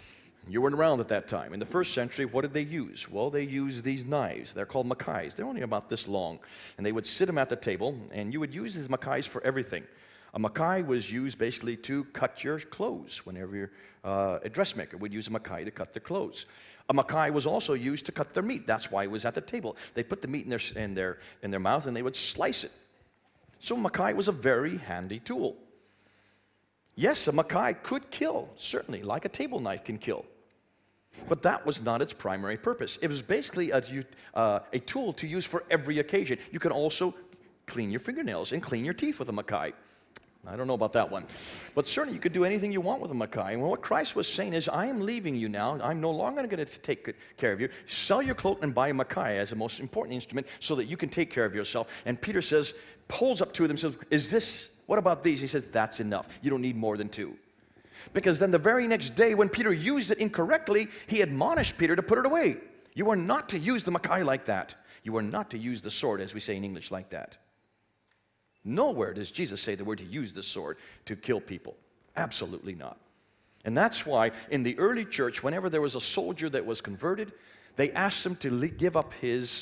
S1: You weren't around at that time. In the first century, what did they use? Well, they used these knives. They're called mackais. They're only about this long. And they would sit them at the table, and you would use these mackais for everything. A mackay was used basically to cut your clothes. Whenever you're a dressmaker would use a mackay to cut their clothes. A mackay was also used to cut their meat. That's why it was at the table. They put the meat in their mouth, and they would slice it. So a mackay was a very handy tool. Yes, a mackay could kill, certainly, like a table knife can kill. But that was not its primary purpose. It was basically a tool to use for every occasion. You can also clean your fingernails and clean your teeth with a mackay. I don't know about that one. But certainly you could do anything you want with a mackay. And what Christ was saying is, I am leaving you now. I'm no longer going to take good care of you. Sell your cloak and buy a mackay as the most important instrument so that you can take care of yourself. And Peter says, pulls up to them and says, what about these? He says, that's enough. You don't need more than two. Because then the very next day when Peter used it incorrectly, he admonished Peter to put it away. You are not to use the mackay like that. You are not to use the sword, as we say in English, like that. Nowhere does Jesus say that we're to use the sword to kill people. Absolutely not. And that's why in the early church, whenever there was a soldier that was converted, they asked him to give up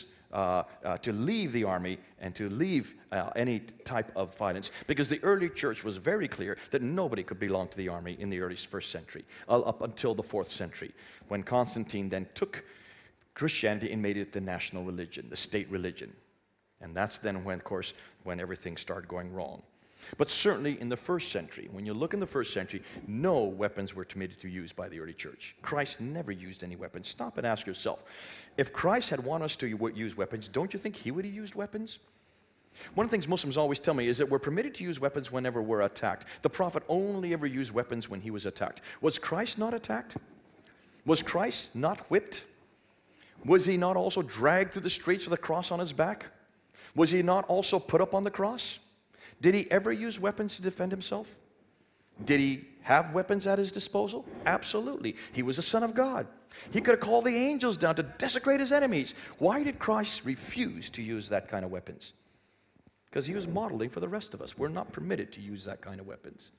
S1: to leave the army and to leave any type of violence, because the early church was very clear that nobody could belong to the army in the early first century, up until the 4th century, when Constantine then took Christianity and made it the national religion, the state religion. And that's then when, of course, when everything started going wrong. But certainly in the 1st century, when you look in the 1st century, no weapons were permitted to use by the early church. Christ never used any weapons. Stop and ask yourself, if Christ had wanted us to use weapons, don't you think he would have used weapons? One of the things Muslims always tell me is that we're permitted to use weapons whenever we're attacked. The prophet only ever used weapons when he was attacked. Was Christ not attacked? Was Christ not whipped? Was he not also dragged through the streets with a cross on his back? Was he not also put up on the cross? Did he ever use weapons to defend himself? Did he have weapons at his disposal? Absolutely. He was the Son of God. He could have called the angels down to desecrate his enemies. Why did Christ refuse to use that kind of weapons? Because he was modeling for the rest of us. We're not permitted to use that kind of weapons.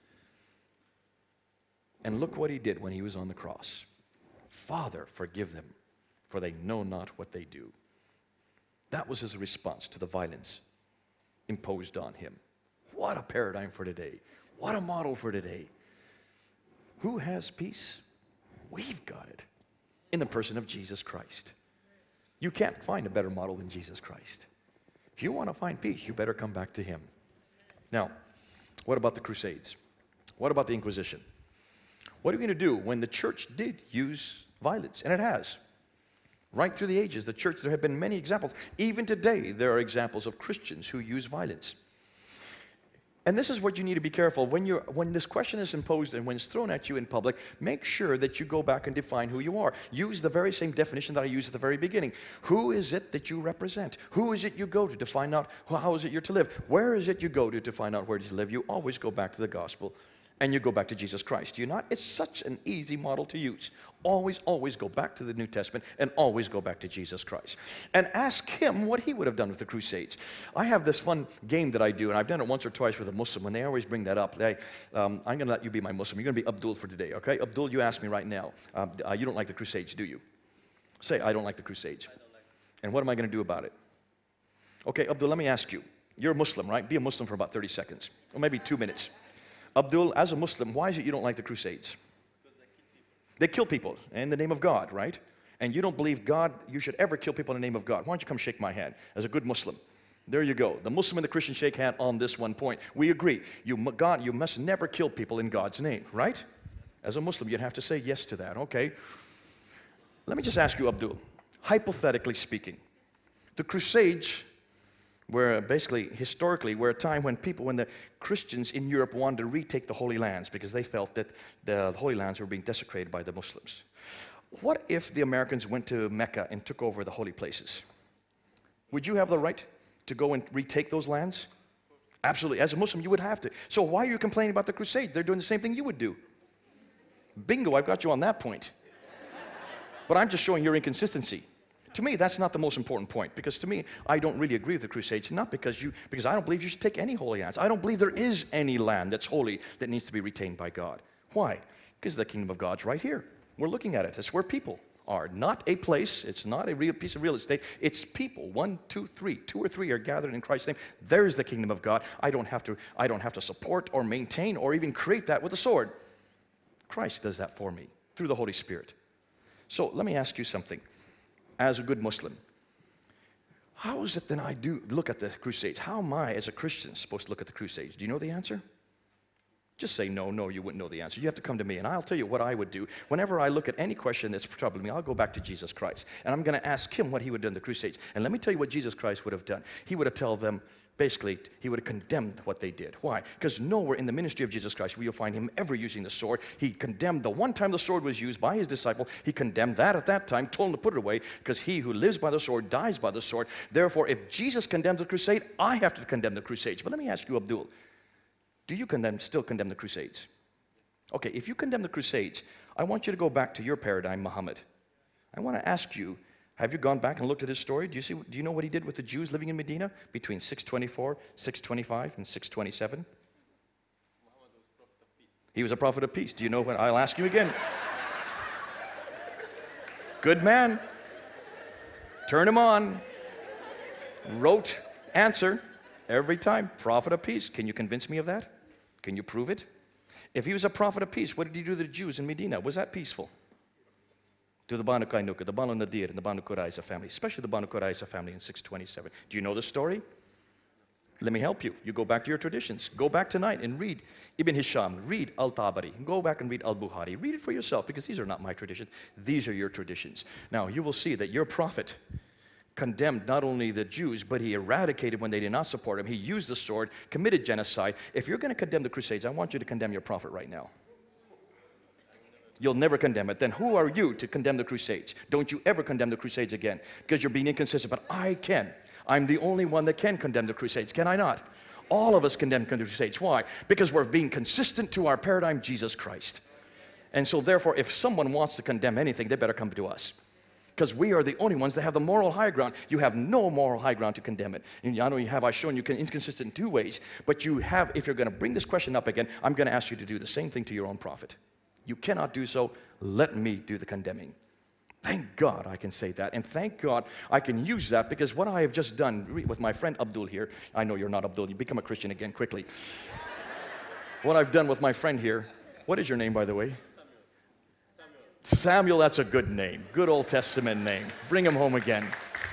S1: And look what he did when he was on the cross. Father, forgive them, for they know not what they do. That was his response to the violence imposed on him. What a paradigm for today. What a model for today. Who has peace? We've got it in the person of Jesus Christ. You can't find a better model than Jesus Christ. If you want to find peace, you better come back to him. Now, what about the Crusades? What about the Inquisition? What are we going to do when the church did use violence? And it has. Right through the ages, the church, there have been many examples. Even today, there are examples of Christians who use violence. And this is what you need to be careful. When this question is imposed and when it's thrown at you in public, make sure that you go back and define who you are. Use the very same definition that I used at the very beginning. Who is it that you represent? Who is it you go to find out how is it you're to live? Where is it you go to find out where to live? You always go back to the gospel. And you go back to Jesus Christ. Do you not? It's such an easy model to use. Always, always go back to the New Testament and always go back to Jesus Christ. And ask him what he would have done with the Crusades. I have this fun game that I do, and I've done it once or twice with a Muslim, and they always bring that up. I'm going to let you be my Muslim. You're going to be Abdul for today, okay? Abdul, you ask me right now. You don't like the Crusades, do you? Say, I don't like the Crusades. I don't like them. And what am I going to do about it? Okay, Abdul, let me ask you. You're a Muslim, right? Be a Muslim for about 30 seconds, or maybe 2 minutes. Abdul, as a Muslim, why is it you don't like the Crusades? Because they kill people in the name of God, right? And you don't believe God, you should ever kill people in the name of God. Why don't you come shake my hand as a good Muslim? There you go. The Muslim and the Christian shake hand on this one point. We agree. You must never kill people in God's name, right? As a Muslim, you'd have to say yes to that, okay? Let me just ask you, Abdul, hypothetically speaking, the Crusades where basically, historically, were a time when the Christians in Europe wanted to retake the Holy Lands because they felt that the Holy Lands were being desecrated by the Muslims. What if the Americans went to Mecca and took over the holy places? Would you have the right to go and retake those lands? Absolutely. As a Muslim, you would have to. So why are you complaining about the Crusades? They're doing the same thing you would do. Bingo, I've got you on that point. But I'm just showing your inconsistency. To me, that's not the most important point, because to me, I don't really agree with the Crusades, not because I don't believe you should take any holy lands. I don't believe there is any land that's holy that needs to be retained by God. Why? Because the kingdom of God's right here. We're looking at it. It's where people are. Not a place. It's not a real piece of real estate. It's people. 1, 2, 3. 2 or 3 are gathered in Christ's name. There's the kingdom of God. I don't have to support or maintain or even create that with a sword. Christ does that for me through the Holy Spirit. So let me ask you something. As a good Muslim, how is it then I do look at the Crusades? How am I, as a Christian, supposed to look at the Crusades? Do you know the answer? Just say no, you wouldn't know the answer. You have to come to me, and I'll tell you what I would do. Whenever I look at any question that's troubling me, I'll go back to Jesus Christ, and I'm going to ask him what he would have done in the Crusades. And let me tell you what Jesus Christ would have done. He would have told them, basically, he would have condemned what they did. Why? Because nowhere in the ministry of Jesus Christ will you find him ever using the sword. He condemned the one time the sword was used by his disciple. He condemned that at that time, told him to put it away, because he who lives by the sword dies by the sword. Therefore, if Jesus condemns the crusade, I have to condemn the crusades. But let me ask you, Abdul, do you still condemn the crusades? Okay, if you condemn the crusades, I want you to go back to your paradigm, Muhammad. I want to ask you, have you gone back and looked at his story? Do you know what he did with the Jews living in Medina between 624, 625, and 627? He was a prophet of peace. Do you know what? I'll ask you again. Good man. Turn him on. Wrote answer every time. Prophet of peace. Can you convince me of that? Can you prove it? If he was a prophet of peace, what did he do to the Jews in Medina? Was that peaceful? To the Banu Kainuka, the Banu Nadir, and the Banu Qurayza family, especially the Banu Qurayza family in 627. Do you know the story? Let me help you. You go back to your traditions. Go back tonight and read Ibn Hisham, read Al-Tabari, go back and read Al-Bukhari. Read it for yourself, because these are not my traditions. These are your traditions. Now, you will see that your prophet condemned not only the Jews, but he eradicated when they did not support him. He used the sword, committed genocide. If you're going to condemn the Crusades, I want you to condemn your prophet right now. You'll never condemn it. Then who are you to condemn the Crusades? Don't you ever condemn the Crusades again, because you're being inconsistent. But I can. I'm the only one that can condemn the Crusades. Can I not? All of us condemn the Crusades. Why? Because we're being consistent to our paradigm, Jesus Christ. And so therefore, if someone wants to condemn anything, they better come to us, because we are the only ones that have the moral high ground. You have no moral high ground to condemn it. And I know you have. I've shown you inconsistent in 2 ways. But you have, if you're going to bring this question up again, I'm going to ask you to do the same thing to your own prophet. You cannot do so. Let me do the condemning. Thank God I can say that. And thank God I can use that, because what I have just done with my friend Abdul here, I know you're not Abdul. You become a Christian again quickly. What I've done with my friend here, what is your name, by the way? Samuel, that's a good name. Good Old Testament name. Bring him home again.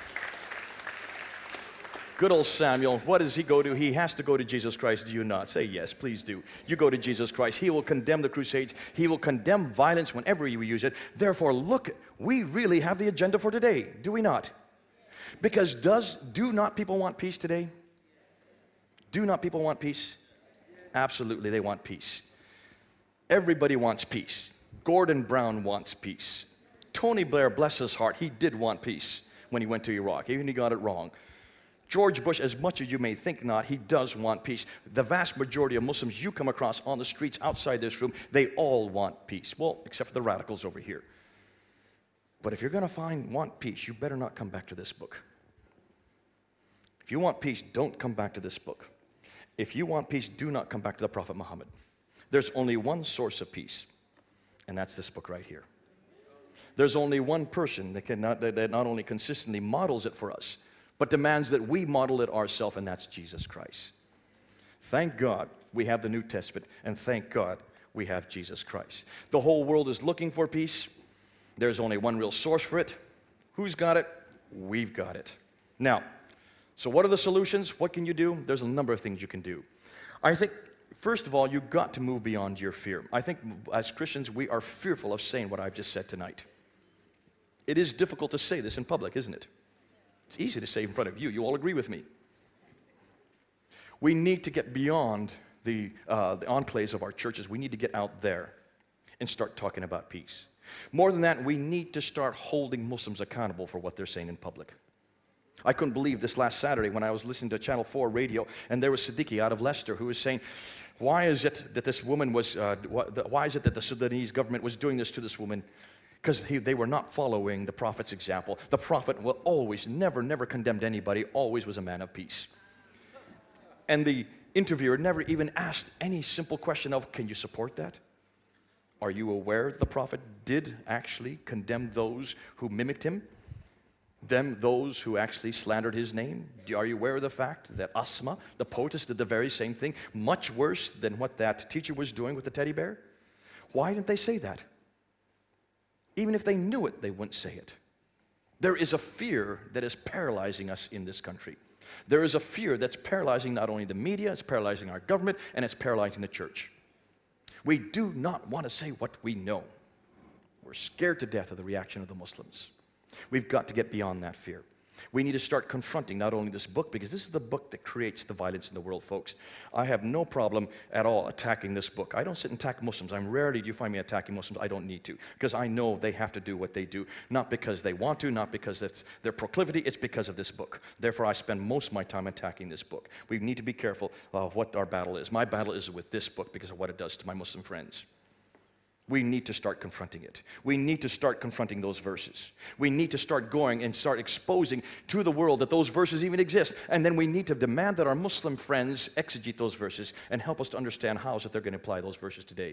S1: Good old Samuel. What does he go to? He has to go to Jesus Christ. Do you not? Say yes, please do. You go to Jesus Christ. He will condemn the Crusades. He will condemn violence whenever you use it. Therefore, look, we really have the agenda for today, do we not? Because do not people want peace today? Do not people want peace? Absolutely, they want peace. Everybody wants peace. Gordon Brown wants peace. Tony Blair, bless his heart, he did want peace when he went to Iraq, even he got it wrong. George Bush, as much as you may think not, he does want peace. The vast majority of Muslims you come across on the streets outside this room, they all want peace. Well, except for the radicals over here. But if you're going to want peace, you better not come back to this book. If you want peace, don't come back to this book. If you want peace, do not come back to the Prophet Muhammad. There's only one source of peace, and that's this book right here. There's only one person that not only consistently models it for us, but demands that we model it ourselves, and that's Jesus Christ. Thank God we have the New Testament, and thank God we have Jesus Christ. The whole world is looking for peace. There's only one real source for it. Who's got it? We've got it. Now, so what are the solutions? What can you do? There's a number of things you can do. I think, first of all, you've got to move beyond your fear. I think as Christians, we are fearful of saying what I've just said tonight. It is difficult to say this in public, isn't it? It's easy to say in front of you. You all agree with me. We need to get beyond the enclaves of our churches. We need to get out there and start talking about peace. More than that, we need to start holding Muslims accountable for what they're saying in public. I couldn't believe this last Saturday when I was listening to Channel 4 radio, and there was Siddiqui out of Leicester who was saying, why is it that this woman was, why is it that the Sudanese government was doing this to this woman? Because they were not following the Prophet's example. The Prophet will always, never condemned anybody, always was a man of peace. And the interviewer never even asked any simple question of, can you support that? Are you aware that the prophet did actually condemn those who mimicked him? Those who actually slandered his name? Are you aware of the fact that Asma, the poetess, did the very same thing, much worse than what that teacher was doing with the teddy bear? Why didn't they say that? Even if they knew it, they wouldn't say it. There is a fear that is paralyzing us in this country. There is a fear that's paralyzing not only the media, it's paralyzing our government, and it's paralyzing the church. We do not want to say what we know. We're scared to death of the reaction of the Muslims. We've got to get beyond that fear. We need to start confronting not only this book, because this is the book that creates the violence in the world, folks. I have no problem at all attacking this book. I don't sit and attack Muslims. Rarely do you find me attacking Muslims. I don't need to, because I know they have to do what they do, not because they want to, not because it's their proclivity, it's because of this book. Therefore, I spend most of my time attacking this book. We need to be careful of what our battle is. My battle is with this book because of what it does to my Muslim friends. We need to start confronting it. We need to start confronting those verses. We need to start going and start exposing to the world that those verses even exist. And then we need to demand that our Muslim friends exegete those verses and help us to understand how is it they're going to apply those verses today.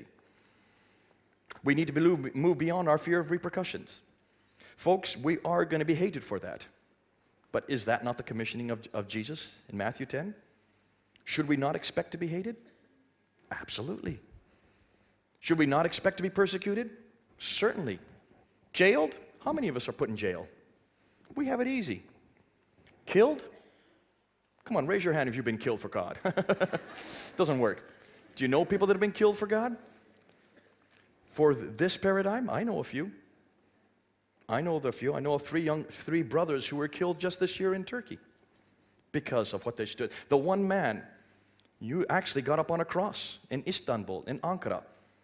S1: We need to move beyond our fear of repercussions. Folks, we are going to be hated for that. But is that not the commissioning of Jesus in Matthew 10? Should we not expect to be hated? Absolutely. Should we not expect to be persecuted? Certainly. Jailed? How many of us are put in jail? We have it easy. Killed? Come on, raise your hand if you've been killed for God. Doesn't work. Do you know people that have been killed for God? For this paradigm, I know a few. I know of three brothers who were killed just this year in Turkey because of what they stood. The one man, you actually got up on a cross in Istanbul, in Ankara,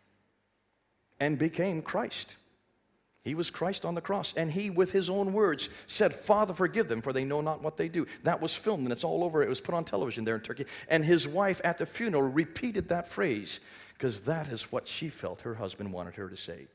S1: and became Christ. He was Christ on the cross, and he, with his own words, said, "Father, forgive them, for they know not what they do." That was filmed, and it's all over. It was put on television there in Turkey. And his wife at the funeral repeated that phrase, because that is what she felt her husband wanted her to say.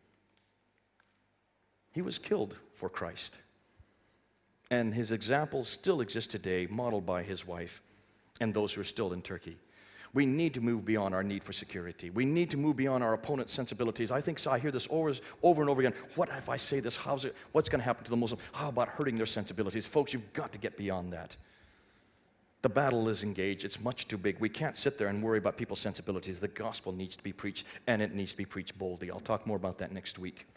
S1: He was killed for Christ. And his example still exists today, modeled by his wife and those who are still in Turkey. We need to move beyond our need for security. We need to move beyond our opponent's sensibilities. I think so. I hear this over and over again. What if I say this? What's going to happen to the Muslim? How about hurting their sensibilities? Folks, you've got to get beyond that. The battle is engaged. It's much too big. We can't sit there and worry about people's sensibilities. The gospel needs to be preached, and it needs to be preached boldly. I'll talk more about that next week.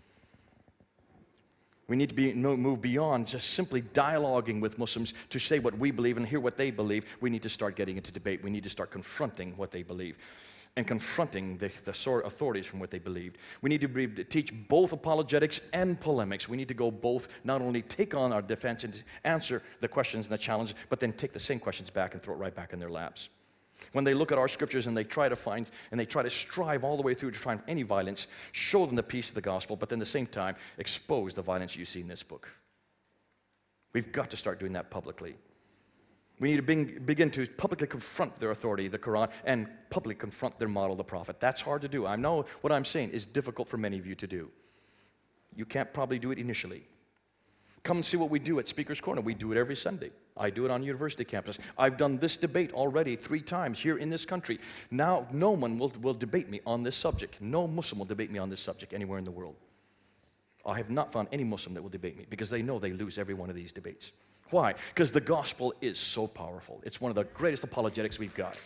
S1: We need to move beyond just simply dialoguing with Muslims to say what we believe and hear what they believe. We need to start getting into debate. We need to start confronting what they believe and confronting the sort of authorities from what they believed. We need to teach both apologetics and polemics. We need to go both, not only take on our defense and answer the questions and the challenges, but then take the same questions back and throw it right back in their laps. When they look at our scriptures and they try to find, and they try to strive all the way through to find any violence, show them the peace of the gospel, but then at the same time, expose the violence you see in this book. We've got to start doing that publicly. We need to begin to publicly confront their authority, the Quran, and publicly confront their model, the prophet. That's hard to do. I know what I'm saying is difficult for many of you to do. You can't probably do it initially. Come and see what we do at Speaker's Corner. We do it every Sunday. I do it on university campus. I've done this debate already 3 times here in this country. Now, no one will debate me on this subject. No Muslim will debate me on this subject anywhere in the world. I have not found any Muslim that will debate me because they know they lose every one of these debates. Why? Because the gospel is so powerful. It's one of the greatest apologetics we've got.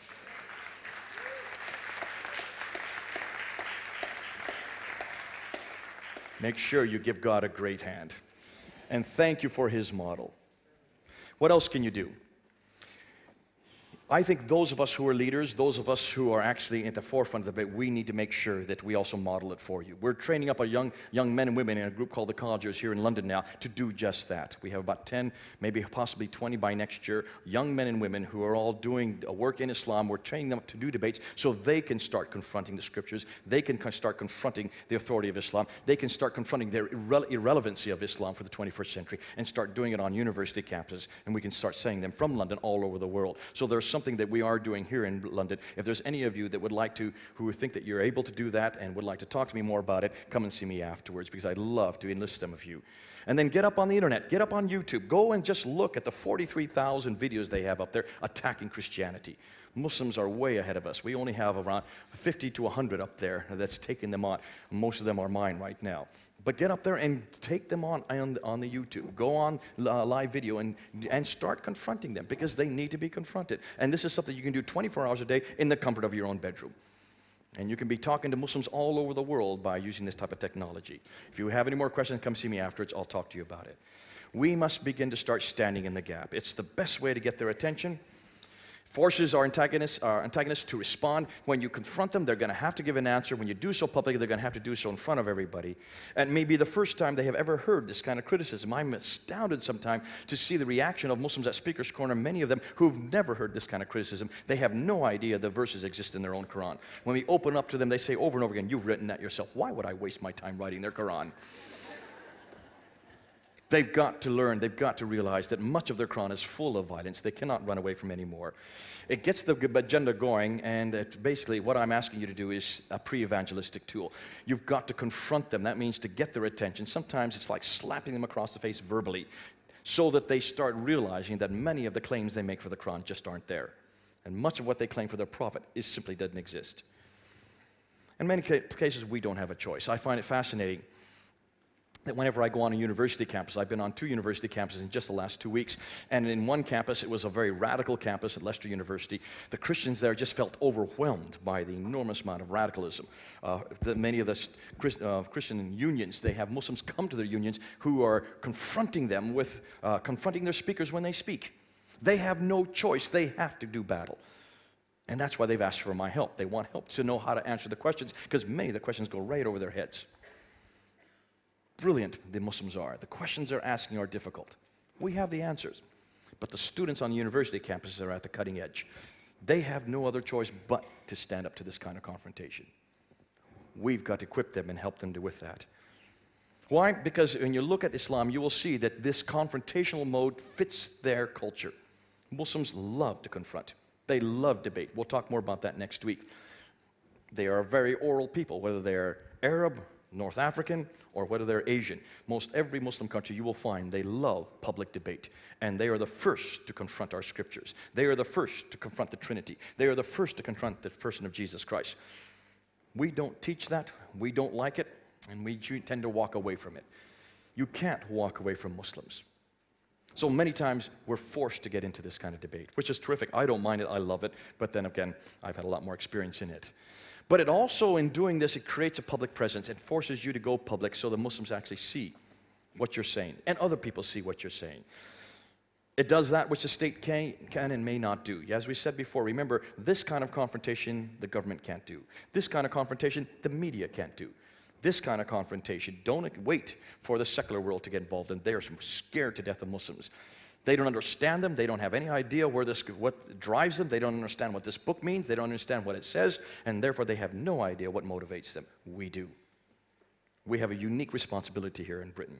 S1: Make sure you give God a great hand. And thank you for his model. What else can you do? I think those of us who are leaders, those of us who are actually at the forefront of the debate, we need to make sure that we also model it for you. We're training up our young men and women in a group called the Collegers here in London now to do just that. We have about 10, maybe possibly 20 by next year, young men and women who are all doing work in Islam. We're training them to do debates so they can start confronting the scriptures. They can start confronting the authority of Islam. They can start confronting the irrelevancy of Islam for the 21st century and start doing it on university campuses. And we can start saying them from London all over the world. So there's something that we are doing here in London. If there's any of you that would like to, who think that you're able to do that and would like to talk to me more about it, come and see me afterwards, because I'd love to enlist some of you. And then get up on the internet, get up on YouTube, go and just look at the 43,000 videos they have up there attacking Christianity. Muslims are way ahead of us. We only have around 50 to 100 up there that's taking them on. Most of them are mine right now. But get up there and take them on the YouTube. Go on live video and start confronting them, because they need to be confronted. And this is something you can do 24 hours a day in the comfort of your own bedroom. And you can be talking to Muslims all over the world by using this type of technology. If you have any more questions, come see me afterwards. I'll talk to you about it. We must begin to start standing in the gap. It's the best way to get their attention. Forces our antagonists to respond. When you confront them, they're going to have to give an answer. When you do so publicly, they're going to have to do so in front of everybody. And maybe the first time they have ever heard this kind of criticism. I'm astounded sometimes to see the reaction of Muslims at Speaker's Corner, many of them who've never heard this kind of criticism. They have no idea the verses exist in their own Quran. When we open up to them, they say over and over again, "You've written that yourself. Why would I waste my time writing their Quran?" They've got to learn, they've got to realize that much of their Quran is full of violence. They cannot run away from anymore. It gets the agenda going, and basically what I'm asking you to do is a pre-evangelistic tool. You've got to confront them. That means to get their attention. Sometimes it's like slapping them across the face verbally, so that they start realizing that many of the claims they make for the Quran just aren't there. And much of what they claim for their prophet simply doesn't exist. In many cases, we don't have a choice. I find it fascinating that whenever I go on a university campus, I've been on 2 university campuses in just the last 2 weeks, and in one campus, it was a very radical campus at Leicester University. The Christians there just felt overwhelmed by the enormous amount of radicalism. Many of the Christian unions, they have Muslims come to their unions who are confronting them with, confronting their speakers when they speak. They have no choice. They have to do battle. And that's why they've asked for my help. They want help to know how to answer the questions, because many of the questions go right over their heads. Brilliant the Muslims are. The questions they're asking are difficult. We have the answers. But the students on the university campuses are at the cutting edge. They have no other choice but to stand up to this kind of confrontation. We've got to equip them and help them with that. Why? Because when you look at Islam, you will see that this confrontational mode fits their culture. Muslims love to confront. They love debate. We'll talk more about that next week. They are very oral people, whether they're Arab, North African, or whether they're Asian. Most every Muslim country you will find, they love public debate. And they are the first to confront our scriptures. They are the first to confront the Trinity. They are the first to confront the person of Jesus Christ. We don't teach that, we don't like it, and we tend to walk away from it. You can't walk away from Muslims. So many times we're forced to get into this kind of debate, which is terrific. I don't mind it, I love it, but then again, I've had a lot more experience in it. But it also, in doing this, it creates a public presence. It forces you to go public so the Muslims actually see what you're saying, and other people see what you're saying. It does that which the state can and may not do. As we said before, remember, this kind of confrontation the government can't do. This kind of confrontation the media can't do. This kind of confrontation, don't wait for the secular world to get involved in. They're scared to death of Muslims. They don't understand them. They don't have any idea what drives them. They don't understand what this book means. They don't understand what it says. And therefore, they have no idea what motivates them. We do. We have a unique responsibility here in Britain.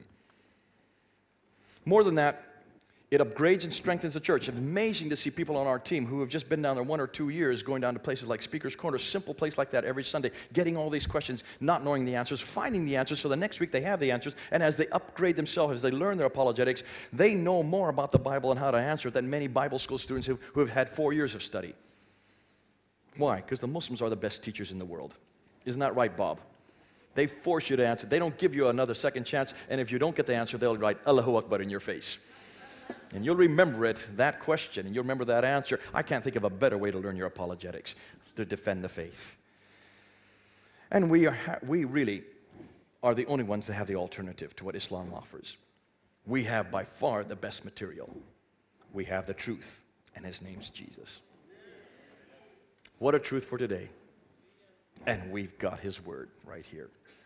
S1: More than that, it upgrades and strengthens the church. It's amazing to see people on our team who have just been down there 1 or 2 years, going down to places like Speaker's Corner, a simple place like that every Sunday, getting all these questions, not knowing the answers, finding the answers, so the next week they have the answers, and as they upgrade themselves, as they learn their apologetics, they know more about the Bible and how to answer it than many Bible school students who have had 4 years of study. Why? Because the Muslims are the best teachers in the world. Isn't that right, Bob? They force you to answer. They don't give you another second chance, and if you don't get the answer, they'll write Allahu Akbar in your face. And you'll remember it, that question, and you'll remember that answer. I can't think of a better way to learn your apologetics, to defend the faith. And we really are the only ones that have the alternative to what Islam offers. We have by far the best material. We have the truth, and his name's Jesus. What a truth for today. And we've got his word right here.